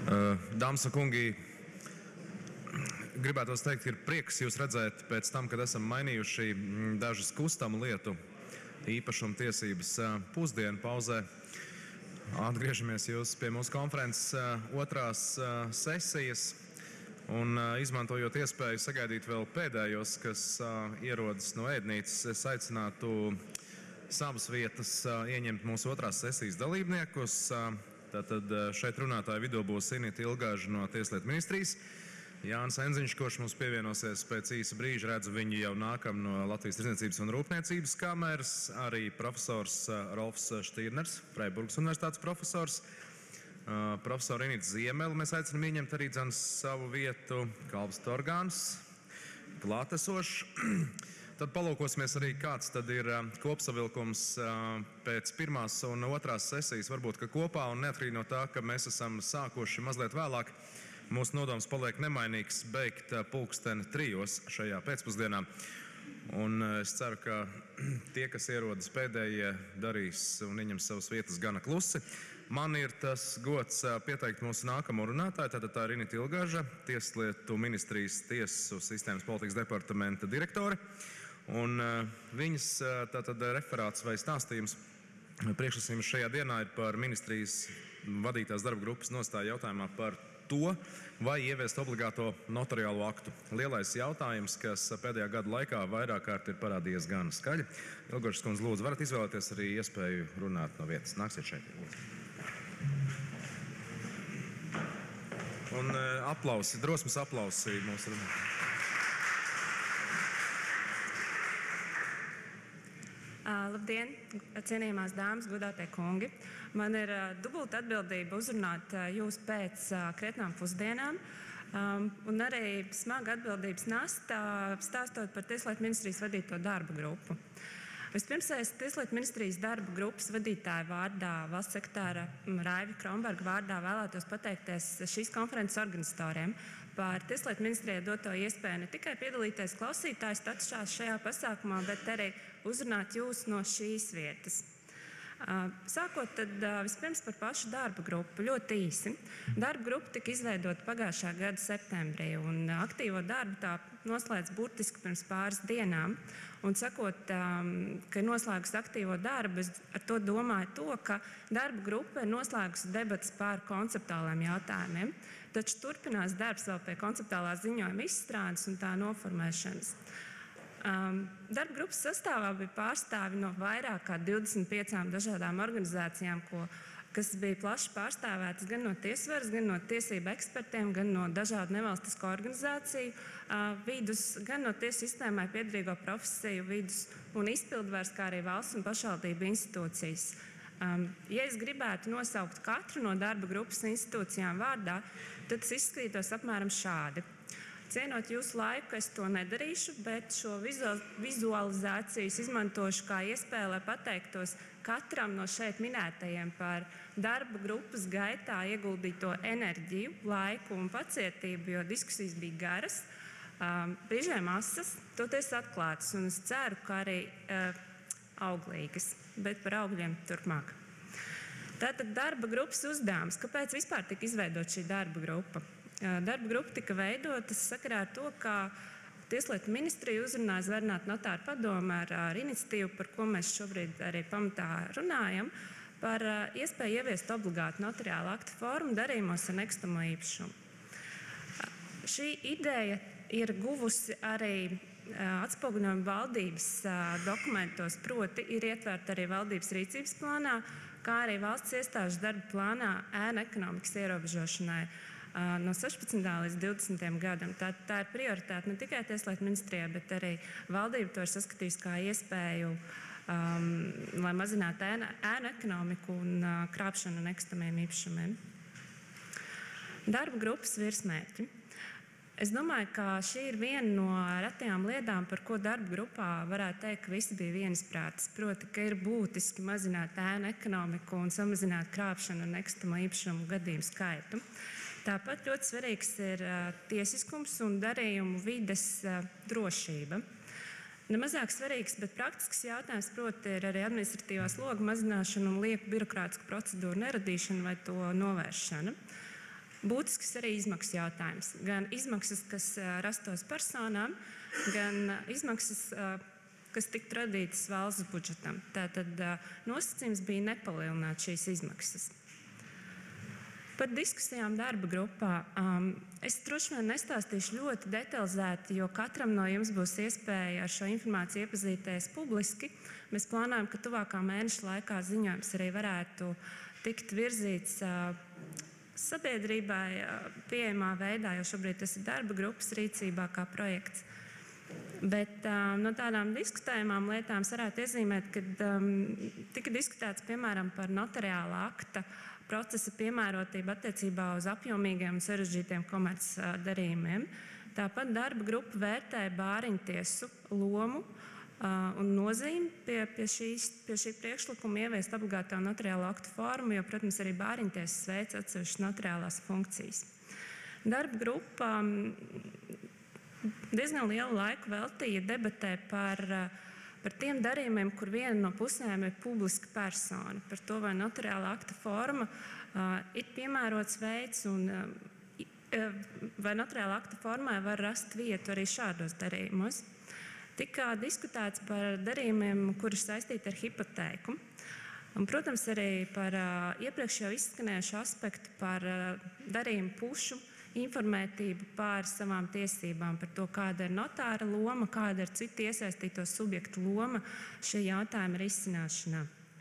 Dāmas un kungi, gribētos teikt, ka ir prieks jūs redzēt pēc tam, kad esam mainījuši dažas kustamu lietu īpašuma tiesības pusdienu pauzē. Atgriežamies jūs pie mūsu konferences otrās sesijas un izmantojot iespēju sagaidīt vēl pēdējos, kas ierodas no ēdnīcas, es aicinātu savas vietas ieņemt mūsu otrās sesijas dalībniekus. Tātad šeit runātāju vidū būs Inita Ilgāža no Tieslietu ministrijas, Jānis Enziņš, kurš mums pievienosies pēc īsa brīža, redzu viņu jau nākam no Latvijas Tirdzniecības un Rūpniecības kameras, arī profesors Rolfs Štīrners, Freiburgas universitātes profesors, profesora Inita Ziemeli, mēs aicinām ieņemt arī savu vietu, Kalvs Torgāns, klātesošs. Tad palūkosimies arī, kāds tad ir kopsavilkums pēc pirmās un otrās sesijas, varbūt, ka kopā un neatkarīgi no tā, ka mēs esam sākuši mazliet vēlāk, mūsu nodoms paliek nemainīgs beigt pulksteni 3 šajā pēcpusdienā. Un es ceru, ka tie, kas ierodas pēdējie, darīs un ieņems savas vietas gana klusi. Man ir tas gods pieteikt mūsu nākamo runātāju, tātad tā ir Inita Ilgāža, Tieslietu ministrijas tiesu sistēmas politikas departamenta direktore. Un viņas tātad referāts vai stāstījums priekšlasījums šajā dienā ir par ministrijas vadītās darba grupas nostāju jautājumā par to, vai ieviest obligāto notariālo aktu. Lielais jautājums, kas pēdējā gada laikā vairāk kārt ir parādījies gan skaļi. Ilgāžas kundze, lūdzu, varat izvēlēties arī iespēju runāt no vietas. Nāksiet šeit. Un aplausi, drosmas aplausi mūsu runātājiem. Labdien, cienījamās dāmas, godātie kungi. Man ir dubulta atbildība uzrunāt jūs pēc krietnām pusdienām un arī smaga atbildības nasta stāstot par Tieslietu ministrijas vadīto darba grupu. Vispirms es Tieslietu ministrijas darba grupas vadītāja vārdā, valsts sekretāra Raivi Kronberga vārdā vēlētos pateikties šīs konferences organizatoriem par Tieslietu ministrijai doto iespēju ne tikai piedalīties klausītāju statusā šajā pasākumā, bet arī uzrunāt jūs no šīs vietas. Sākot tad vispirms par pašu darba grupu, ļoti īsi. Darba grupa tika izveidota pagājušā gada septembrī un aktīvo darbu tā noslēdz burtiski pirms pāris dienām. Un sakot, ka ir noslēgusi aktīvo darbu, es ar to domāju to, ka darba grupa ir noslēgusi debatas pār konceptuāliem jautājumiem, taču turpinās darbs vēl pie konceptuālā ziņojuma izstrādes un tā noformēšanas. Darba grupas sastāvā bija pārstāvi no vairāk kā 25 dažādām organizācijām, kas bija plaši pārstāvētas gan no tiesvaras, gan no tiesību ekspertiem, gan no dažādu nevalstisko organizāciju vidus, gan no tiesu sistēmai piederīgo profesiju vidus un izpildvaras, kā arī valsts un pašvaldību institūcijas. Ja es gribētu nosaukt katru no darba grupas institūcijām vārdā, tad tas izskatītos apmēram šādi. Cienot jūsu laiku, es to nedarīšu, bet šo vizualizāciju izmantošu kā iespēju, lai pateiktos katram no šeit minētajiem par darba grupas gaitā ieguldīto enerģiju, laiku un pacietību, jo diskusijas bija garas, brīžiem asas, toties atklātas, un es ceru, ka arī auglīgas, bet par augļiem turpmāk. Tātad darba grupas uzdevums. Kāpēc vispār tika izveidot šī darba grupa? Darba grupa tika veidota sakarā ar to, ka Tieslietu ministrija uzrunāja Zvērinātu notāru padomu ar iniciatīvu, par ko mēs šobrīd arī pamatā runājam, par iespēju ieviest obligātu notariālu aktu formu darījumos ar nekustamo īpašumu. Šī ideja ir guvusi arī atspoguļojumu valdības dokumentos, proti ir ietverta arī valdības rīcības plānā, kā arī valsts iestāžu darba plānā ēnu ekonomikas ierobežošanai no 16. līdz 20. gadam. Tā ir prioritāte ne tikai Tieslietu ministrijai, bet arī valdība to ir saskatījusi kā iespēju, lai mazinātu ēnu ekonomiku un krāpšanu nekustamiem īpašumiem. Darba grupas virsmērķi. Es domāju, ka šī ir viena no retajām lietām, par ko darba grupā varētu teikt, ka visi bija viensprātis. Proti, ka ir būtiski mazināt ēnu ekonomiku un samazināt krāpšanu un nekustamo īpašumu gadījumu skaitu. Tāpat ļoti svarīgs ir tiesiskums un darījumu vides drošība. Nemazāk svarīgs, bet praktisks jautājums, proti, ir arī administratīvā sloga mazināšana un lieku birokrātisku procedūru neradīšana vai to novēršana. būtisks arī izmaksu jautājums. Gan izmaksas, kas rastos personām, gan izmaksas, kas tiktu radītas valsts budžetam. Tātad nosacījums bija nepalielināt šīs izmaksas. Par diskusijām darba grupā. Es droši vien nestāstīšu ļoti detalizēti, jo katram no jums būs iespēja ar šo informāciju iepazīties publiski. Mēs plānojam, ka tuvākā mēneša laikā ziņojums arī varētu tikt virzīts sabiedrībai pieejamā veidā, jo šobrīd tas ir darba grupas rīcībā kā projekts. Bet no tādām diskutējumām lietām varētu iezīmēt, ka tika diskutēts piemēram par notariāla akta procesa piemērotību attiecībā uz apjomīgiem un sarežģītiem komercdarījumiem. Tāpat darba grupa vērtēja bāriņtiesu lomu un nozīmi pie šī priekšlikuma ieviest obligāto notariālo aktu formu, jo, protams, arī bāriņtiesas veic atsevišķas notariālās funkcijas. Darba grupa diezgan lielu laiku veltīja debatē par tiem darījumiem, kur viena no pusēm ir publiska persona, par to, vai notariāla akta forma ir piemērots veids un vai notariāla akta formai var rast vietu arī šādos darījumos. Tika diskutēts par darījumiem, kuri saistīti ar hipotēku. Un, protams, arī par iepriekš jau izskanējušu aspektu par darījumu pušu informētību par savām tiesībām, par to, kāda ir notāra loma, kāda ir citu iesaistīto subjektu loma šī jautājuma risināšanā.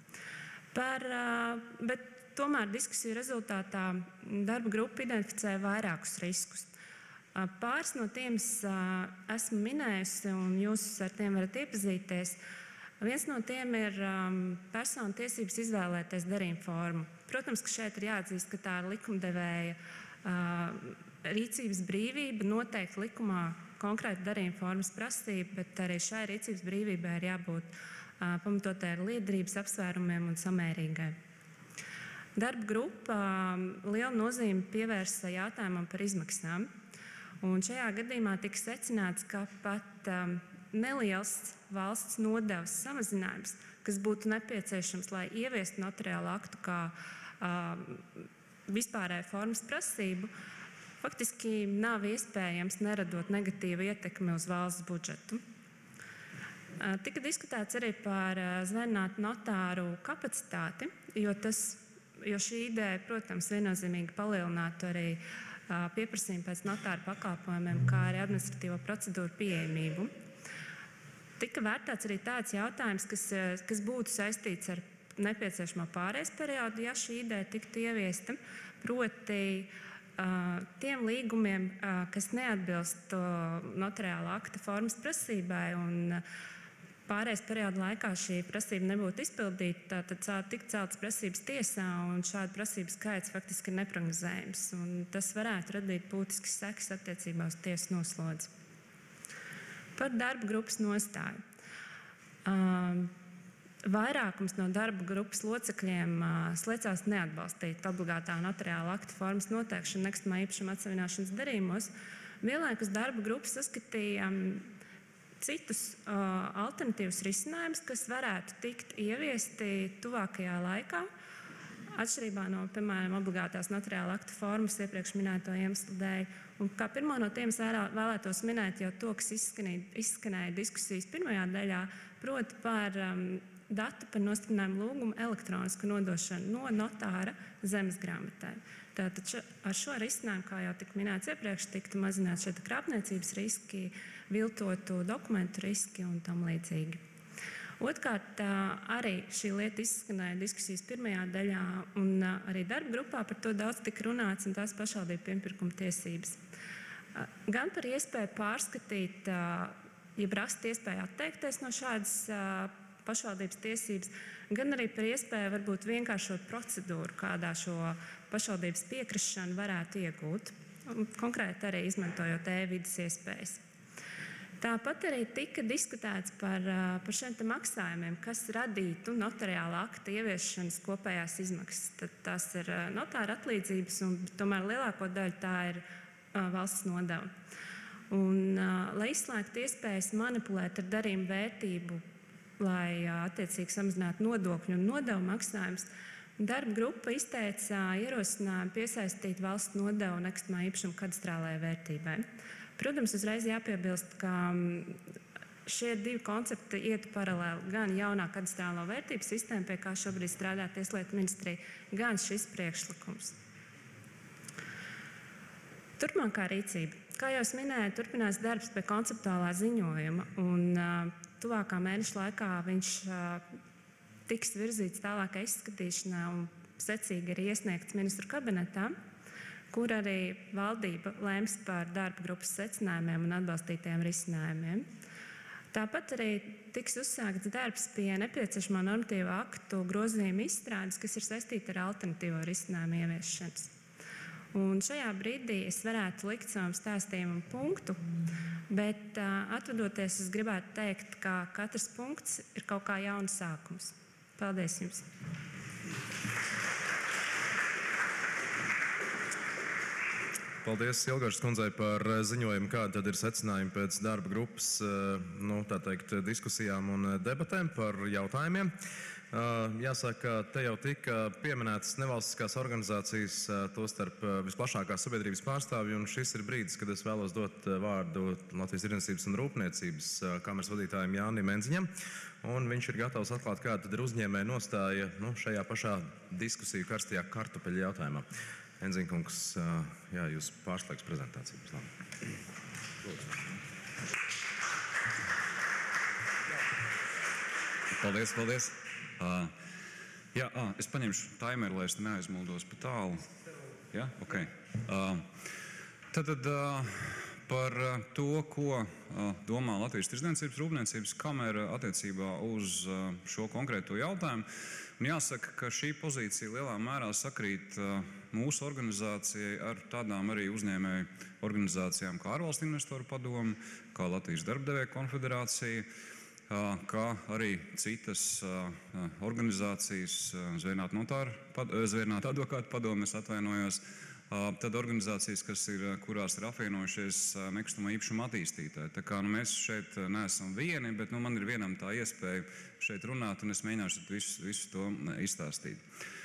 Bet tomēr diskusiju rezultātā darba grupa identificēja vairākus riskus. Pāris no tiem esmu minējusi, un jūs ar tiem varat iepazīties. Viens no tiem ir personu tiesības izvēlēties darījuma formu. Protams, ka šeit ir jāatzīst, ka tā ir likumdevēja rīcības brīvība, noteikti likumā konkrēta darījuma formas prasība, bet arī šai rīcības brīvībai ir jābūt pamatotai ar liederības apsvērumiem un samērīgai. Darba grupa lielu nozīmi pievērsa jautājumam par izmaksām, un šajā gadījumā tika secināts, ka pat neliels valsts nodevas samazinājums, kas būtu nepieciešams, lai ieviestu notariālu aktu kā vispārēju formas prasību, faktiski nav iespējams, neradot negatīvu ietekmi uz valsts budžetu. Tika diskutēts arī par zvērinātu notāru kapacitāti, jo šī ideja, protams, viennozīmīgi palielinātu arī pieprasījumu pēc notāra pakalpojumiem, kā arī administratīvo procedūru pieejamību. Tika vērtēts arī tāds jautājums, kas būtu saistīts ar nepieciešamo pārejas periodu, ja šī ideja tiktu ieviesta, proti tiem līgumiem, kas neatbilst notariāla akta formas prasībai un pārejas perioda laikā šī prasība nebūtu izpildīta, tad tikt celtas prasības tiesā, un šāda prasību skaits faktiski ir neprognozējams. Tas varētu radīt būtiskas sekas attiecībā uz tiesu noslodzi. Par darba grupas nostāju. Vairākums no darba grupas locekļiem sliecās neatbalstīt obligātā notariāla akta formas noteikšanu nekustamā īpašuma atsevināšanas darījumos. Vienlaikus darba grupa saskatīja citus alternatīvus risinājumus, kas varētu tikt ieviesti tuvākajā laikā, atšķirībā no, piemēram, obligātās notariāla akta formas iepriekš minēto iemeslu dēļ. Un kā pirmo no tiem es vēlētos minēt jau to, kas izskanēja diskusijas pirmajā daļā, proti par datu par nostiprinājumu lūgumu elektronisku nodošanu no notāra zemesgrāmatai. Tātad ar šo risinājumu, kā jau tika minēts iepriekš, tiktu mazināt šeit krāpniecības riski, viltotu dokumentu riski un tam līdzīgi. Otrkārt, arī šī lieta izskanēja diskusijas pirmajā daļā, un arī darba grupā par to daudz tika runāts, un tās pašvaldību pirmpirkuma tiesības. Gan par iespēju pārskatīt, jeb rast iespēju atteikties no šādas pašvaldības tiesības, gan arī par iespēju varbūt vienkāršot procedūru, kādā šo pašvaldības piekrišanu varētu iegūt, konkrēti arī izmantojot e-vides iespējas. Tāpat arī tika diskutēts par šiem maksājumiem, kas radītu notariāla akta ieviešanas kopējās izmaksas. Tad tās ir notāra atlīdzības, un tomēr lielāko daļu tā ir valsts nodeva. Un, lai izslēgtu iespējas manipulēt ar darījumu vērtību, lai attiecīgi samazinātu nodokļu un nodevu maksājumus, Darba grupa izteica ierosinājumu piesaistīt valsts nodevu nekustamā īpašuma kadastrālajai vērtībai. Protams, uzreiz jāpiebilst, ka šie divi koncepti iet paralēli. Gan jaunā kadastrālo vērtību sistēma, pie kā šobrīd strādā Tieslietu ministrija, gan šis priekšlikums. Turpmākā rīcība. Kā jau es minēju, turpinās darbs pie konceptuālā ziņojuma, un tuvākā mēneša laikā viņš tiks virzīts tālākai izskatīšanai un secīgi arī iesniegts ministru kabinetā, kur arī valdība lems par darba grupas secinājumiem un atbalstītiem risinājumiem. Tāpat arī tiks uzsākts darbs pie nepieciešamo normatīvo aktu grozījuma izstrādes, kas ir saistīta ar alternatīvo risinājumu ieviešanas. Un šajā brīdī es varētu likt savam stāstījumam punktu, bet atvadoties, es gribētu teikt, ka katrs punkts ir kaut kā jauns sākums. Paldies jums! Paldies Ilgašas kundzei par ziņojumu, kāda tad ir secinājumi pēc darba grupas diskusijām un debatēm par jautājumiem. Jāsaka, te jau tika pieminētas nevalstiskās organizācijas, tostarp visplašākās sabiedrības pārstāvji, un šis ir brīdis, kad es vēlos dot vārdu Latvijas Tirdzniecības un Rūpniecības kameras vadītājam Jānim Enziņam, un viņš ir gatavs atklāt, kāda tad ir uzņēmēja nostāja šajā pašā diskusiju karstajā kartupeļu jautājumā. Enziņ kungs, jūs pārslēgs prezentāciju. Paldies. Es paņemšu taimeru, lai es neaizmuldos pa tālu. Okay. Tad par to, ko domā Latvijas Tirdzniecības Rūpniecības kamera attiecībā uz šo konkrēto jautājumu. Un jāsaka, ka šī pozīcija lielā mērā sakrīt mūsu organizācijai ar tādām arī uzņēmēju organizācijām kā Ārvalstu investoru padomu, kā Latvijas darbdevēju konfederācija, kā arī citas organizācijas, Zvērinātu advokātu padomu, es atvainojos, tad organizācijas, kurās ir apvienojušies nekustamā īpašuma attīstītāji. Tā kā mēs šeit neesam vieni, bet man ir vienam tā iespēja šeit runāt, un es mēģināšu visu to izstāstīt.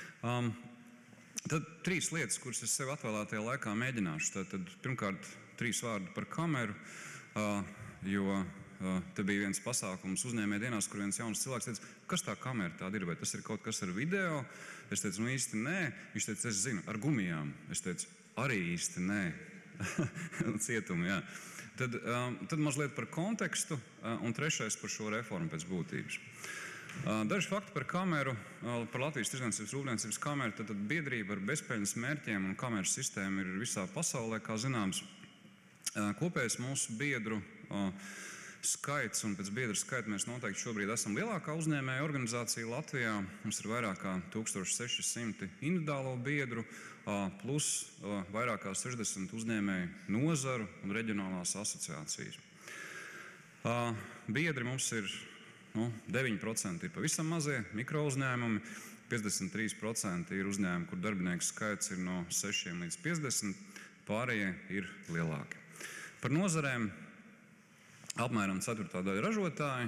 Tad 3 lietas, kuras es sev atvēlētajā laikā mēģināšu. Tad pirmkārt 3 vārdi par kameru, jo te bija viens pasākums uzņēmēju dienās, kur viens jauns cilvēks teica, kas tā kamera tāda ir, vai tas ir kaut kas ar video? Es teicu, īsti nē. Viņš teica, es zinu, ar gumijām. Es teicu, arī īsti nē. Cietumi, jā. Tad mazliet par kontekstu, un 3. par šo reformu pēc būtības. Daži fakti par kameru, par Latvijas Tirdzniecības Rūpniecības kameru. Tad biedrība ar bezpeļņas mērķiem un kameras sistēma ir visā pasaulē, kā zināms. Kopējais mūsu biedru skaits, un pēc biedru skaita mēs noteikti šobrīd esam lielākā uzņēmēja organizācija Latvijā. Mums ir vairāk kā 1600 individuālo biedru, plus vairāk kā 60 uzņēmēju nozaru un reģionālās asociācijas. Biedri mums ir 9% ir pavisam mazie mikro uzņēmumi, 53% ir uzņēmumi, kur darbinieku skaits ir no 6 līdz 50, pārējie ir lielāki. Par nozarēm apmēram 4. daļa ražotāji,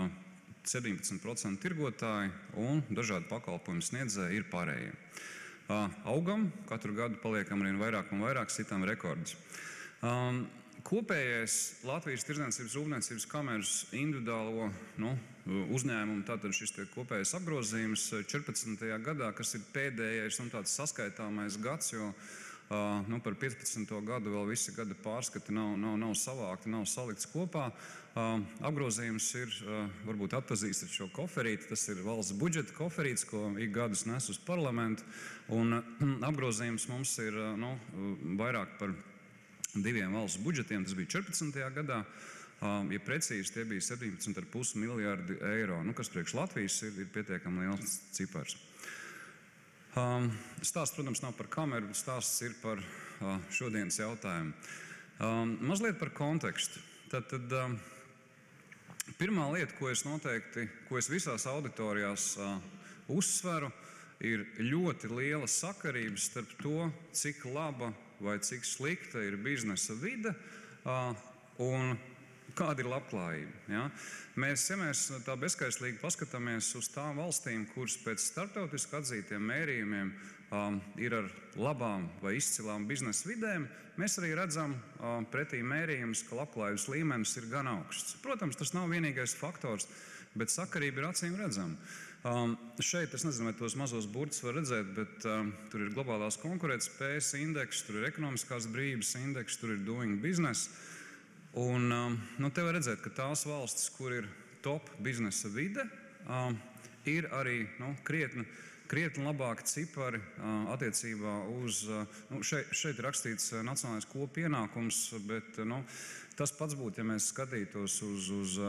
17% tirgotāji un dažādi pakalpojumu sniedzēji ir pārējie. Augam, katru gadu paliekam arvien vairāk un vairāk, sitam rekordus. Kopējais Latvijas Tirdzniecības Rūpniecības kameras individuālo uzņēmumu, tātad šis kopējais apgrozījums 14. gadā, kas ir pēdējais un tāds saskaitāmais gads, jo par 15. gadu vēl visi gada pārskati nav savākti, nav salikts kopā. Apgrozījums ir, varbūt atpazīst ar šo koferīti, tas ir valsts budžeta koferīts, ko ik gadus nes uz parlamentu. Un apgrozījums mums ir vairāk par 2 valsts budžetiem, tas bija 14. gadā. Ja precīzi, tie bija 17,5 miljārdi eiro, kas priekš Latvijas ir pietiekami liels cipars. Stāsts, protams, nav par kameru, stāsts ir par šodienas jautājumu. Mazliet par kontekstu. Tad pirmā lieta, ko es visās auditorijās uzsveru, ir ļoti liela sakarība starp to, cik laba vai cik slikta ir biznesa vide un kāda ir labklājība. Ja? Ja mēs tā bezskaislīgi paskatāmies uz tām valstīm, kuras pēc starptautiski atzītiem mērījumiem ir ar labām vai izcilām biznesa vidēm, mēs arī redzam pretī mērījumus, ka labklājības līmenis ir gan augsts. Protams, tas nav vienīgais faktors, bet sakarība ir acīm redzama. Šeit, es nezinu, vai tos mazos burtus var redzēt, bet tur ir globālās konkurētspējas indeks, tur ir ekonomiskās brīvības indeks, tur ir doing business. Un te var redzēt, ka tās valstis, kur ir top biznesa vide, ir arī krietni labāki cipari attiecībā uz, šeit ir rakstīts nacionālais kopienākums, bet tas pats būtu, ja mēs skatītos uz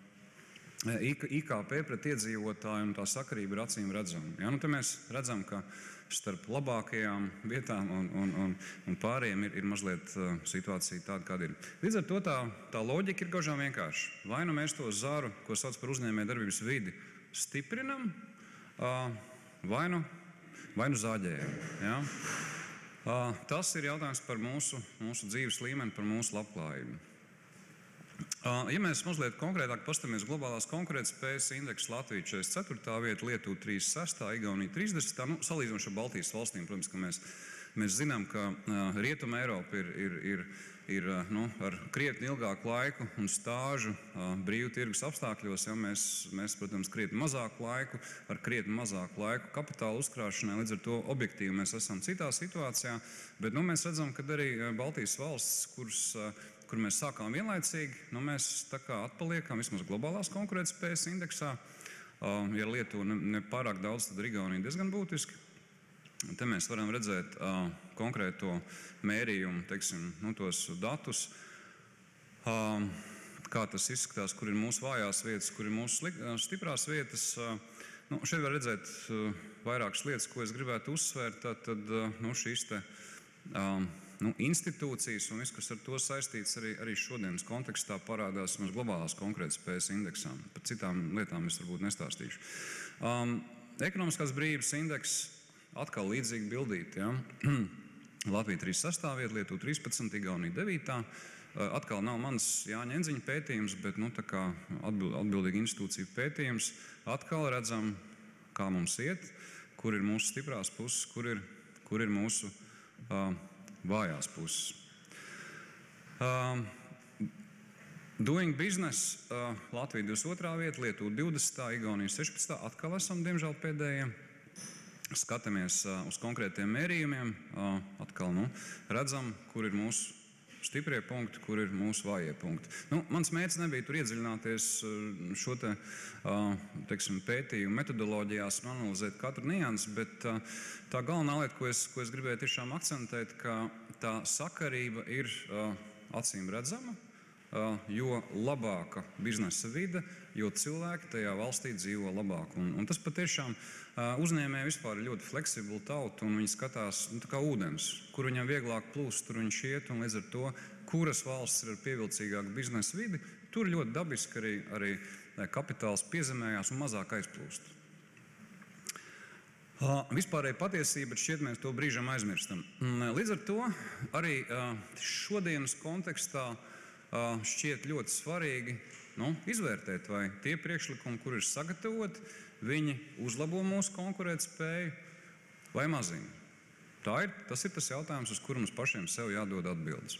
IKP pret iedzīvotāju, un tā sakarība ir acīm redzama. Ja, te mēs redzam, ka starp labākajām vietām un pārējiem ir mazliet situācija tāda, kāda ir. Līdz ar to tā loģika ir gaužām vienkārša. Vai nu mēs to zaru, ko sauc par uzņēmējdarbības vidi, stiprinam, vai nu zāģējam. Ja? Tas ir jautājums par mūsu dzīves līmeni, par mūsu labklājību. Ja mēs mazliet konkrētāk paskatāmies globālās konkurētspējas indeksu, Latvija 44. vieta, Lietuva 36., Igaunija 30. Salīdzinoši ar Baltijas valstīm, protams, ka mēs zinām, ka Rietuma Eiropa ir ar krietni ilgāku laiku un stāžu brīvu tirgus apstākļos, ja mēs, protams, krietni mazāku laiku, ar krietni mazāku laiku kapitāla uzkrāšanai, līdz ar to objektīvi mēs esam citā situācijā, bet mēs redzam, ka arī Baltijas valstis, kur mēs sākām vienlaicīgi, mēs tā kā atpaliekam vismaz globālās konkurētspējas indeksā. Ja Lietuva ne pārāk daudz, tad Igaunija diezgan būtiski. Te mēs varam redzēt konkrēto mērījumu, tos datus, kā tas izskatās, kur ir mūsu vājās vietas, kur ir mūsu stiprās vietas. Šeit var redzēt vairākas lietas, ko es gribētu uzsvērt. Tad šīs te institūcijas un viss, kas ar to saistīts, arī šodienas kontekstā parādās mums globālās konkurētspējas indeksā. Par citām lietām es varbūt nestāstīšu. Ekonomiskās brīvības indeks atkal līdzīgi bildīt. Ja? Latvija 36. vieta, Lietuva 13., Igaunija 9. Atkal nav mans Jāņa Enziņa pētījums, bet tā kā atbildīga institūcija pētījums. Atkal redzam, kā mums iet, kur ir mūsu stiprās puses, kur ir mūsu vājās puses. Doing business, Latvija 22. vieta, Lietuva 20., Igaunija 16. Atkal esam, diemžēl, pēdējie. Skatāmies uz konkrētiem mērījumiem, atkal redzam, kur ir mūsu stiprie punkti, kur ir mūsu vājie punkti. Mans mērķis nebija tur iedziļināties šo pētījumu metodoloģijās un analizēt katru niansi, bet tā galvenā lieta, ko es gribēju tiešām akcentēt, ka tā sakarība ir acīm redzama, jo labāka biznesa vide, jo cilvēki tajā valstī dzīvo labāk. Un tas patiešām uzņēmēji vispār ir ļoti fleksibli tauta, un viņi skatās kā ūdens, kur viņam vieglāk plūst, tur viņš iet, un līdz ar to, kuras valsts ir ar pievilcīgāku biznesa vidi, tur ļoti dabiski arī kapitāls piezemējās un mazāk aizplūst. Vispārēja patiesība, bet šķiet mēs to brīžam aizmirstam. Līdz ar to arī šodienas kontekstā šķiet ļoti svarīgi izvērtēt, vai tie priekšlikumi, kur ir sagatavoti, viņi uzlabo mūsu konkurētspēju vai mazina. Tas ir tas jautājums, uz kuru mums pašiem sev jādod atbildes.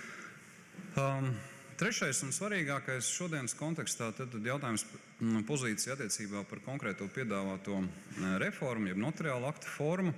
Trešais un svarīgākais šodienas kontekstā tad jautājums pozīcija attiecībā par konkrēto piedāvāto reformu, jeb notariālu akta formu.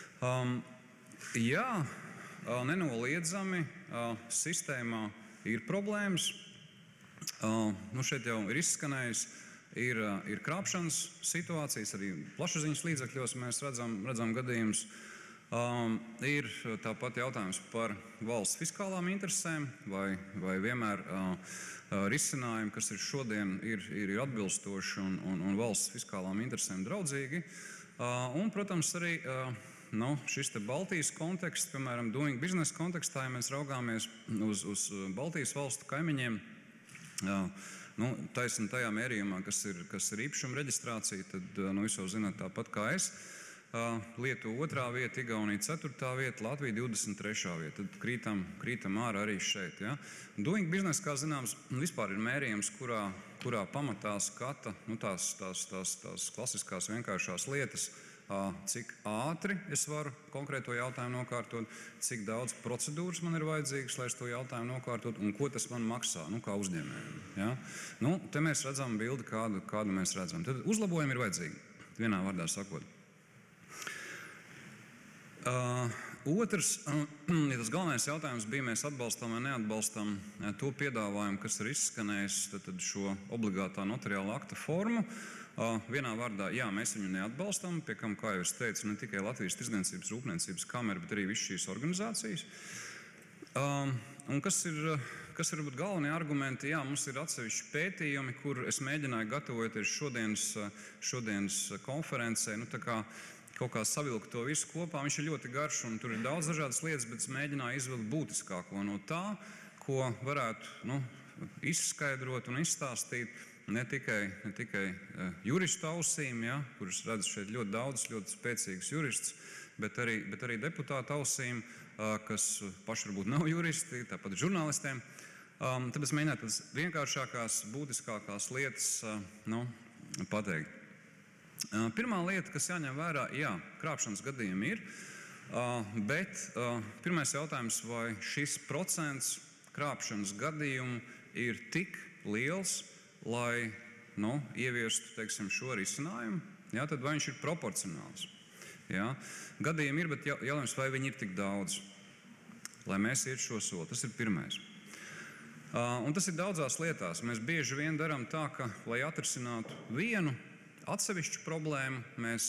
Jā, nenoliedzami sistēmā ir problēmas. Šeit jau ir izskanējis, ir krāpšanas situācijas, arī plašsaziņas līdzekļos mēs redzam gadījumus. Ir tāpat jautājums par valsts fiskālām interesēm, vai vienmēr risinājumi, kas ir šodien, ir atbilstoši un valsts fiskālām interesēm draudzīgi. Un, protams, arī šis te Baltijas konteksts, piemēram, doing business kontekstā, ja mēs raugāmies uz Baltijas valstu kaimiņiem, taisni tajā mērījumā, kas ir īpašuma reģistrācija, tad jūs jau zināt tāpat kā es. Lietuva 2. vieta, Igaunija 4. vieta, Latvija 23. vieta. Tad krītam ārā arī šeit. Ja? Doing business, kā zināms, vispār ir mērījums, kurā pamatā skata tās klasiskās vienkāršās lietas, cik ātri es varu konkrēto jautājumu nokārtot, cik daudz procedūras man ir vajadzīgas, lai es to jautājumu nokārtot, un ko tas man maksā, kā uzņēmējiem. Ja? Te mēs redzam bildi, kādu mēs redzam. Tad uzlabojumi ir vajadzīgi, vienā vārdā sakot. Otrs, ja tas galvenais jautājums bija, mēs atbalstam vai neatbalstam to piedāvājumu, kas ir izskanējis, tad šo obligātā notariāla akta formu. Vienā vārdā, jā, mēs viņu neatbalstam, pie kam, kā jau es teicu, ne tikai Latvijas Tirdzniecības Rūpniecības kamera, bet arī visas šīs organizācijas. Un kas ir varbūt galvenie argumenti? Jā, mums ir atsevišķi pētījumi, kur es mēģināju gatavoties šodienas konferencē, kaut kā savilkt to visu kopā. Viņš ir ļoti garš un tur ir daudz dažādas lietas, bet es mēģināju izvilkt būtiskāko no tā, ko varētu izskaidrot un izstāstīt ne tikai juristu ausīm, ja, kurus redzu šeit ļoti daudz, ļoti spēcīgus juristus, bet arī deputātu ausīm, kas paši varbūt nav juristi, tāpat žurnālistiem. Tāpēc mēģināju tādas vienkāršākās, būtiskākās lietas pateikt. Pirmā lieta, kas jāņem vērā, jā, krāpšanas gadījumi ir, bet pirmais jautājums, vai šis procents krāpšanas gadījumu ir tik liels, lai ieviestu, teiksim, šo risinājumu, jā, tad vai viņš ir proporcionāls. Jā. Gadījumi ir, bet jautājums, vai viņi ir tik daudz, lai mēs iet šo soli. Tas ir pirmais. Un tas ir daudzās lietās. Mēs bieži vien darām tā, ka, lai atrisinātu vienu atsevišķu problēmu, mēs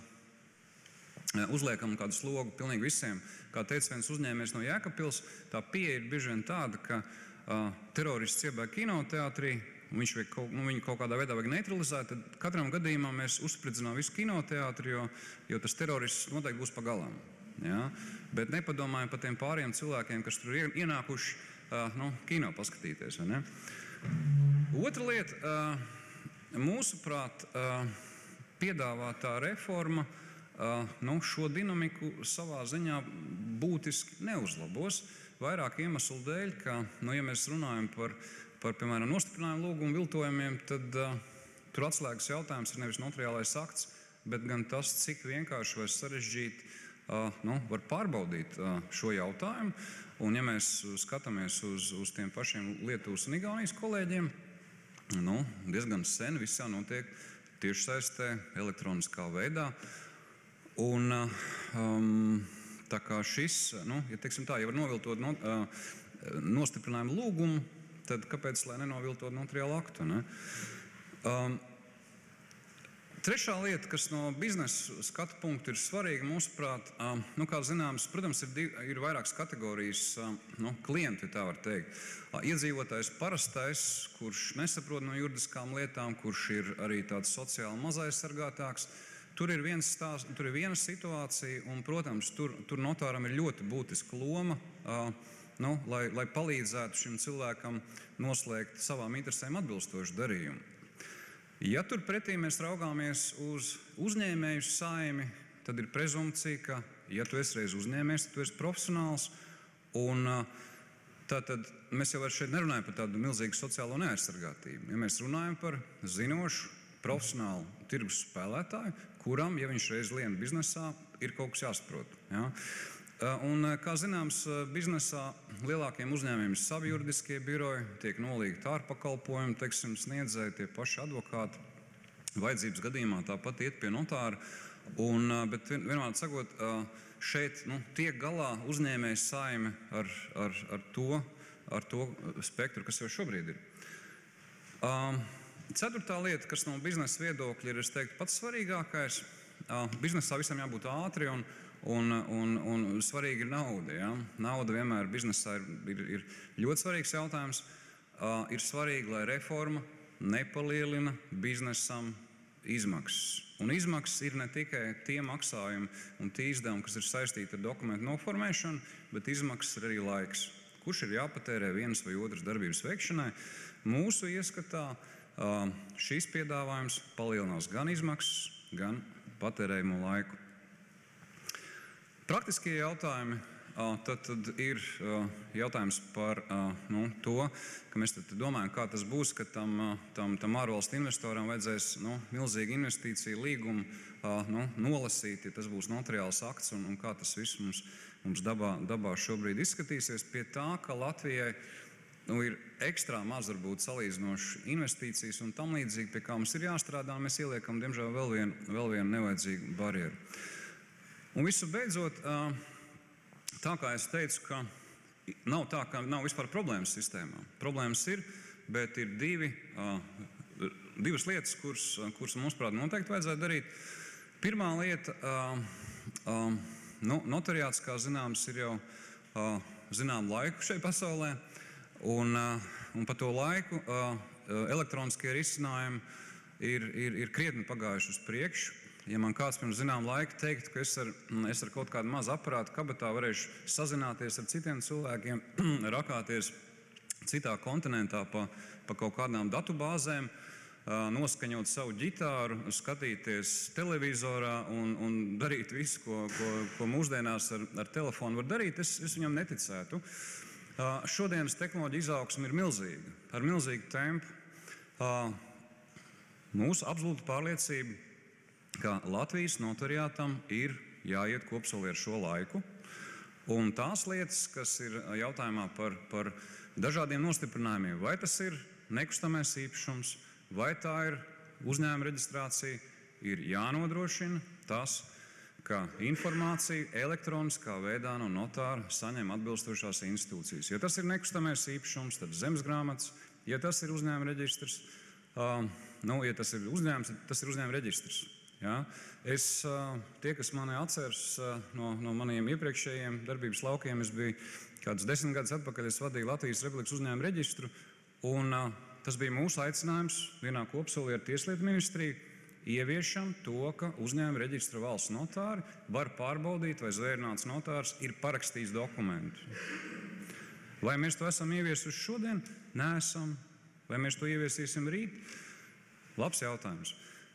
uzliekam kādu slogu pilnīgi visiem. Kā teica viens uzņēmējs no Jēkabpils, tā pieeja ir bieži vien tāda, ka terorists iebēg kinoteātrī, un viņu kaut kādā veidā vajag neutralizēt, tad katram gadījumā mēs uzspridzinām visu kinoteātri, jo tas terorists noteikti būs pa galam. Ja? Bet nepadomājam par tiem pāriem cilvēkiem, kas tur ir ienākuši kino paskatīties. Vai ne? Otra lieta, mūsuprāt, piedāvātā reforma šo dinamiku savā ziņā būtiski neuzlabos. Vairāk iemeslu dēļ, ka, ja mēs runājam par piemēram, nostiprinājumu lūgumu viltojumiem, tad tur atslēgas jautājums ir nevis notariālais akts, bet gan tas, cik vienkārši vai sarežģīti var pārbaudīt šo jautājumu. Un, ja mēs skatāmies uz tiem pašiem Lietuvas un Igaunijas kolēģiem, diezgan sen viss notiek tiešsaistē, elektroniskā veidā. Un tā kā šis, ja var noviltot nostiprinājumu lūgumu, tad kāpēc lai nenoviltot notariālu aktu? Ne? Trešā lieta, kas no biznesa skatu punkta ir svarīga, mūsuprāt, kā zināms, protams, ir vairākas kategorijas klienti, tā var teikt. Iedzīvotājs parastais, kurš nesaprot no juridiskām lietām, kurš ir arī tāds sociāli mazaizsargātāks. Tur ir viena situācija, un, protams, tur notāram ir ļoti būtiska loma, lai palīdzētu šim cilvēkam noslēgt savām interesēm atbilstošu darījumu. Ja tur pretī mēs raugāmies uz uzņēmēju saimi, tad ir prezumpcija, ka, ja tu esi reiz uzņēmējs, tad tu esi profesionāls, un tātad mēs jau šeit nerunājam par tādu milzīgu sociālo neaizsargātību. Ja mēs runājam par zinošu, profesionālu tirgus spēlētāju, kuram, ja viņš reiz lien biznesā, ir kaut kas jāsaprot. Ja? Un, kā zināms, biznesā lielākiem uzņēmējiem ir savi juridiskie biroji, tiek nolīgti ārpakalpojumi, sniedzēji, tie paši advokāti. Vajadzības gadījumā tāpat iet pie notāra. Bet vienmēr sakot, šeit tiek galā uzņēmēja saime ar to spektru, kas jau šobrīd ir. Ceturtā lieta, kas no biznesa viedokļa ir, es teiktu, pats svarīgākais. Biznesā visam jābūt ātri un svarīgi ir nauda. Ja? Nauda vienmēr biznesā ir ļoti svarīgs jautājums. Ir svarīgi, lai reforma nepalielina biznesam izmaksas. Un izmaksas ir ne tikai tie maksājumi un tie izdevumi, kas ir saistīti ar dokumentu noformēšanu, bet izmaksas ir arī laiks, kurš ir jāpatērē vienas vai otras darbības veikšanai. Mūsu ieskatā šīs piedāvājums palielinās gan izmaksas, gan patērējumu laiku. Praktiskie jautājumi. Tad ir jautājums par to, ka mēs domājam, kā tas būs, ka tam ārvalstu investoram vajadzēs milzīgu investīciju līgumu nolasīt, ja tas būs notariāls akts un kā tas viss mums dabā šobrīd izskatīsies. Pie tā, ka Latvijai ir ekstrā maz varbūt salīdzinoši investīcijas un tam līdzīgi, pie kā mums ir jāstrādā, mēs ieliekam, diemžēl, vēl vienu nevajadzīgu barjeru. Un visu beidzot, tā kā es teicu, ka nav tā, ka nav vispār problēmas sistēmā. Problēmas ir, bet ir divas lietas, kuras mums, prāt, noteikti vajadzētu darīt. Pirmā lieta, notariāts, kā zināms, ir jau zinām laiku šai pasaulē, un pa to laiku elektroniskie risinājumi ir krietni pagājuši uz priekšu. Ja man kāds pirms zinām laika teiktu, ka es ar kaut kādu mazu aparātu kabatā varēšu sazināties ar citiem cilvēkiem, rakāties citā kontinentā pa kaut kādām datubāzēm, noskaņot savu ģitāru, skatīties televizorā un darīt visu, ko mūsdienās ar telefonu var darīt, es viņam neticētu. Šodienas tehnoloģija izaugsme ir milzīga, ar milzīgu tempu. Mūsu absolūta pārliecība, ka Latvijas notariātam ir jāiet kopsolī ar šo laiku. Un tās lietas, kas ir jautājumā par dažādiem nostiprinājumiem, vai tas ir nekustamais īpašums, vai tā ir uzņēmuma reģistrācija, ir jānodrošina tas, ka informāciju elektroniskā veidā no notāra saņem atbilstošās institūcijas. Ja tas ir nekustamais īpašums, tad zemesgrāmatas, ja tas ir uzņēmuma reģistrs, ja tas ir uzņēmums, tad tas ir uzņēmuma reģistrs. Ja? Tie, kas mani atceras no maniem iepriekšējiem darbības laukiem, es biju kādus 10 gadus atpakaļ, es vadīju Latvijas Republikas uzņēmumu reģistru, un tas bija mūsu aicinājums vienā kopsolī ar Tieslietu ministriju, ieviešam to, ka uzņēmuma reģistra valsts notāri var pārbaudīt, vai zvērināts notārs ir parakstījis dokumentu. Vai mēs to esam ieviesuši šodien? Neesam. Vai mēs to ieviesīsim rīt? Labs jautājums.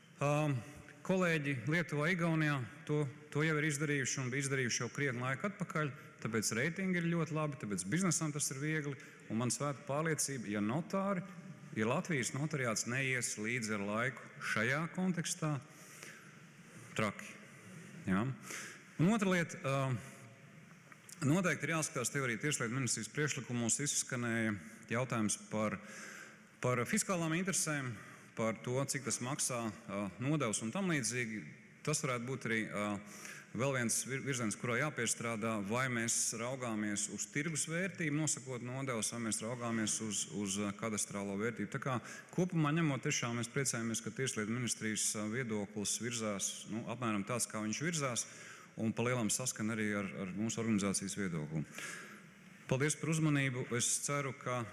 Kolēģi Lietuvā, Igaunijā to jau ir izdarījuši un bija izdarījuši jau krietni laiku atpakaļ, tāpēc reitingi ir ļoti labi, tāpēc biznesam tas ir viegli, un man svēta pārliecība, ja Latvijas notariāts neies līdzi ar laiku šajā kontekstā, traki. Ja? Un otra lieta, noteikti ir jāskatās, tev arī Tieslietu ministrijas priekšlikumos izskanēja jautājums par fiskālām interesēm, par to, cik tas maksā nodevs un tam līdzīgi. Tas varētu būt arī vēl viens virziens, kurā jāpiestrādā, vai mēs raugāmies uz tirgus vērtību, nosakot nodevs, vai mēs raugāmies uz kadastrālo vērtību. Tā kā kopumā ņemot, tiešām mēs priecājamies, ka Tieslietu ministrijas viedoklis virzās, apmēram tāds, kā viņš virzās, un pa lielam saskan arī ar mūsu organizācijas viedokli. Paldies par uzmanību. Es ceru, ka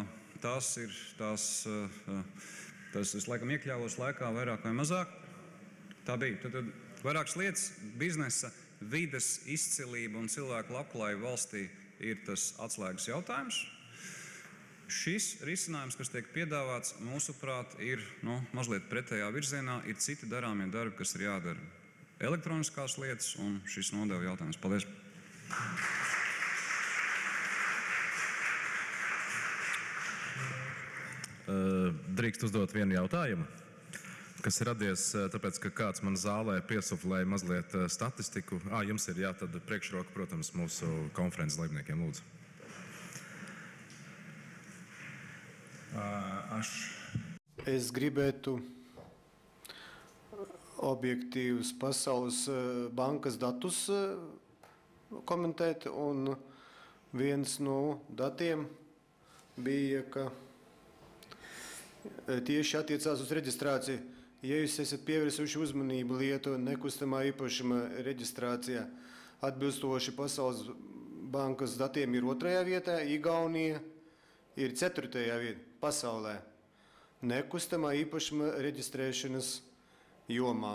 tas es laikam iekļāvos laikā vairāk vai mazāk. Tā bija. Tad vairākas lietas - biznesa, vides izcilība un cilvēku labklājība valstī ir tas atslēgas jautājums. Šis risinājums, kas tiek piedāvāts, mūsuprāt, ir mazliet pretējā virzienā. Ir citi darāmie darbi, kas ir jādara. Elektroniskās lietas un šis nodevu jautājums. Paldies! Drīkst uzdot vienu jautājumu, kas ir radies tāpēc, ka kāds man zālē piesuflēja mazliet statistiku. Jums ir tad priekšroka, protams, mūsu konferences dalībniekiem, lūdzu. Es gribētu objektīvus Pasaules bankas datus komentēt, un viens no datiem bija, ka tieši attiecās uz reģistrāciju. Ja jūs esat pievērsuši uzmanību lietu nekustamā īpašuma reģistrācijā, atbilstoši Pasaules bankas datiem ir 2. vietā, Igaunija ir 4. vietā pasaulē nekustamā īpašuma reģistrēšanas jomā.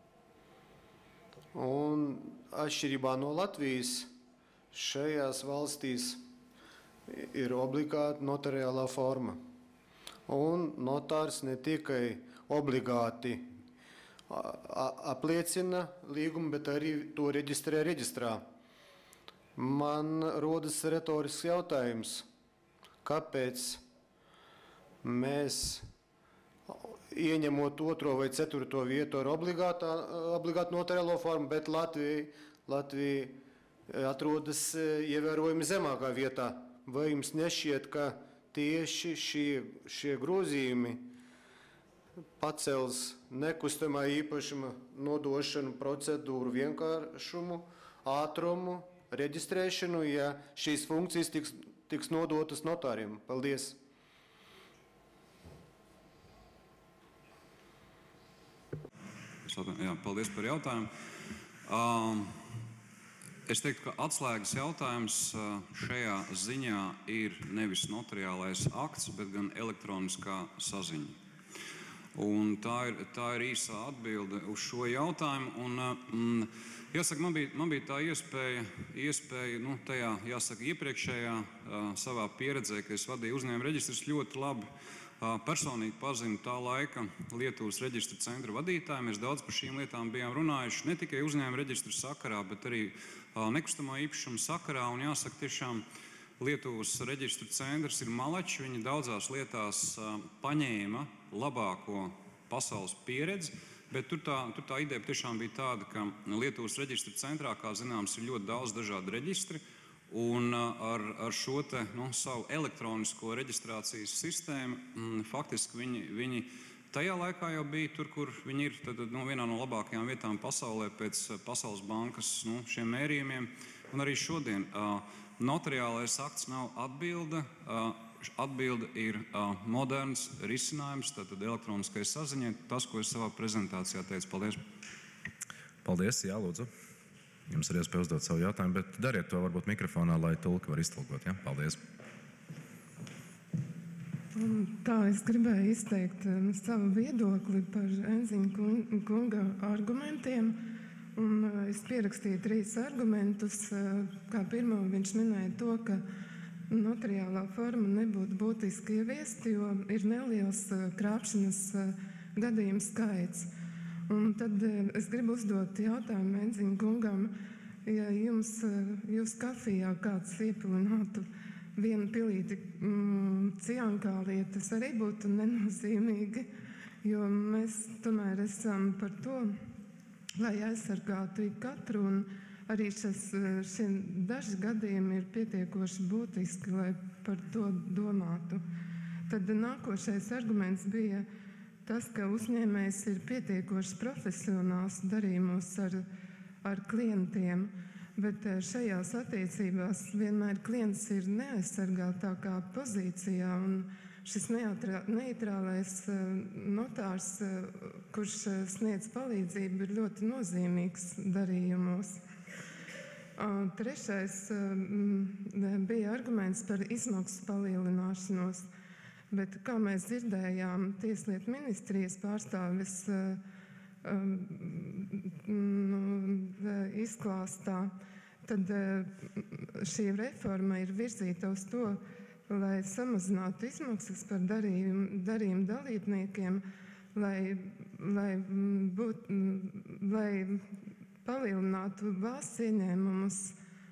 Un atšķirībā no Latvijas šajās valstīs ir obligāta notariālā forma. Un notārs ne tikai obligāti apliecina līgumu, bet arī to reģistrē reģistrā. Man rodas retorisks jautājums, kāpēc mēs, ieņemot 2. vai 4. vietu ar obligātu notariālo formu, bet Latvija atrodas ievērojami zemākā vietā. Vai jums nešķiet, ka tieši šie grozījumi pacels nekustamā īpašuma nodošanu procedūru vienkāršumu, ātrumu, reģistrēšanu, ja šīs funkcijas tiks nodotas notāriem? Paldies! Jā, paldies par jautājumu. Es teiktu, ka atslēgas jautājums šajā ziņā ir nevis notariālais akts, bet gan elektroniskā saziņa. Un tā ir īsā atbilde uz šo jautājumu. Un, jāsaka, man bija tā iespēja tajā, jāsaka, iepriekšējā savā pieredzē, ka es vadīju uzņēmumu reģistrus, ļoti labi personīgi pazinu tā laika Lietuvas reģistra centra vadītāju. Mēs daudz par šīm lietām bijām runājuši ne tikai uzņēmumu reģistru sakarā, bet arī nekustamā īpašuma sakarā. Un jāsaka, tiešām Lietuvas reģistru centrs ir malačs. Viņi daudzās lietās paņēma labāko pasaules pieredzi, bet tur tā ideja tiešām bija tāda, ka Lietuvas reģistru centrā, kā zināms, ir ļoti daudz dažādu reģistri. Un ar šo savu elektronisko reģistrācijas sistēmu faktiski viņi tajā laikā jau bija tur, kur viņi ir vienā no labākajām vietām pasaulē pēc Pasaules bankas šiem mērījumiem. Un arī šodien notariālais akts nav atbilde. Atbilde ir moderns risinājums, tātad elektroniskai saziņai. Tas, ko es savā prezentācijā teicu. Paldies! Paldies, jā, lūdzu. Jums ir iespēja uzdot savu jautājumu, bet dariet to varbūt mikrofonā, lai tulki var iztulkot. Ja? Paldies! Tā, es gribēju izteikt savu viedokli par Enziņa kunga argumentiem. Un es pierakstīju 3 argumentus. Kā pirmo viņš minēja to, ka notariālā forma nebūtu būtiski ieviest, jo ir neliels krāpšanas gadījumu skaits. Un tad es gribu uzdot jautājumu Enziņa kungam, ja jūs kafijā kāds iepilinātu vienu pilīti ciankālija, tas arī būtu nenozīmīgi, jo mēs tomēr esam par to, lai aizsargātu katru, un arī šie daži gadījumi ir pietiekoši būtiski, lai par to domātu. Tad nākošais arguments bija tas, ka uzņēmējs ir pietiekoši profesionāls darījumos ar klientiem, bet šajās attiecībās vienmēr klients ir neaizsargātākā pozīcijā, un šis neitrālais notārs, kurš sniedz palīdzību, ir ļoti nozīmīgs darījumos. Trešais bija arguments par izmaksu palielināšanos. Bet, kā mēs dzirdējām, Tieslietu ministrijas pārstāvis izklāstā, tad šī reforma ir virzīta uz to, lai samazinātu izmaksas par darījumu dalībniekiem, lai palielinātu valsts ieņēmumus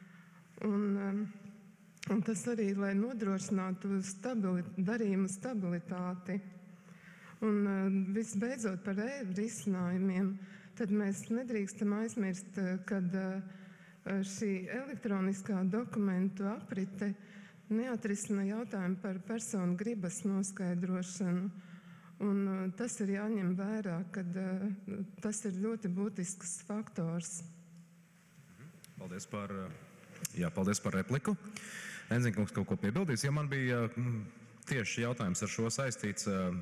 un tas arī, lai nodrošinātu darījumu stabilitāti. Un visbeidzot par risinājumiem, tad mēs nedrīkstam aizmirst, kad šī elektroniskā dokumentu aprite neatrisina jautājumu par personu gribas noskaidrošanu. Un tas ir jāņem vērā, kad tas ir ļoti būtisks faktors. Paldies par repliku. Enziņa kungs kaut ko piebildīs. Ja man bija tieši jautājums ar šo saistīts,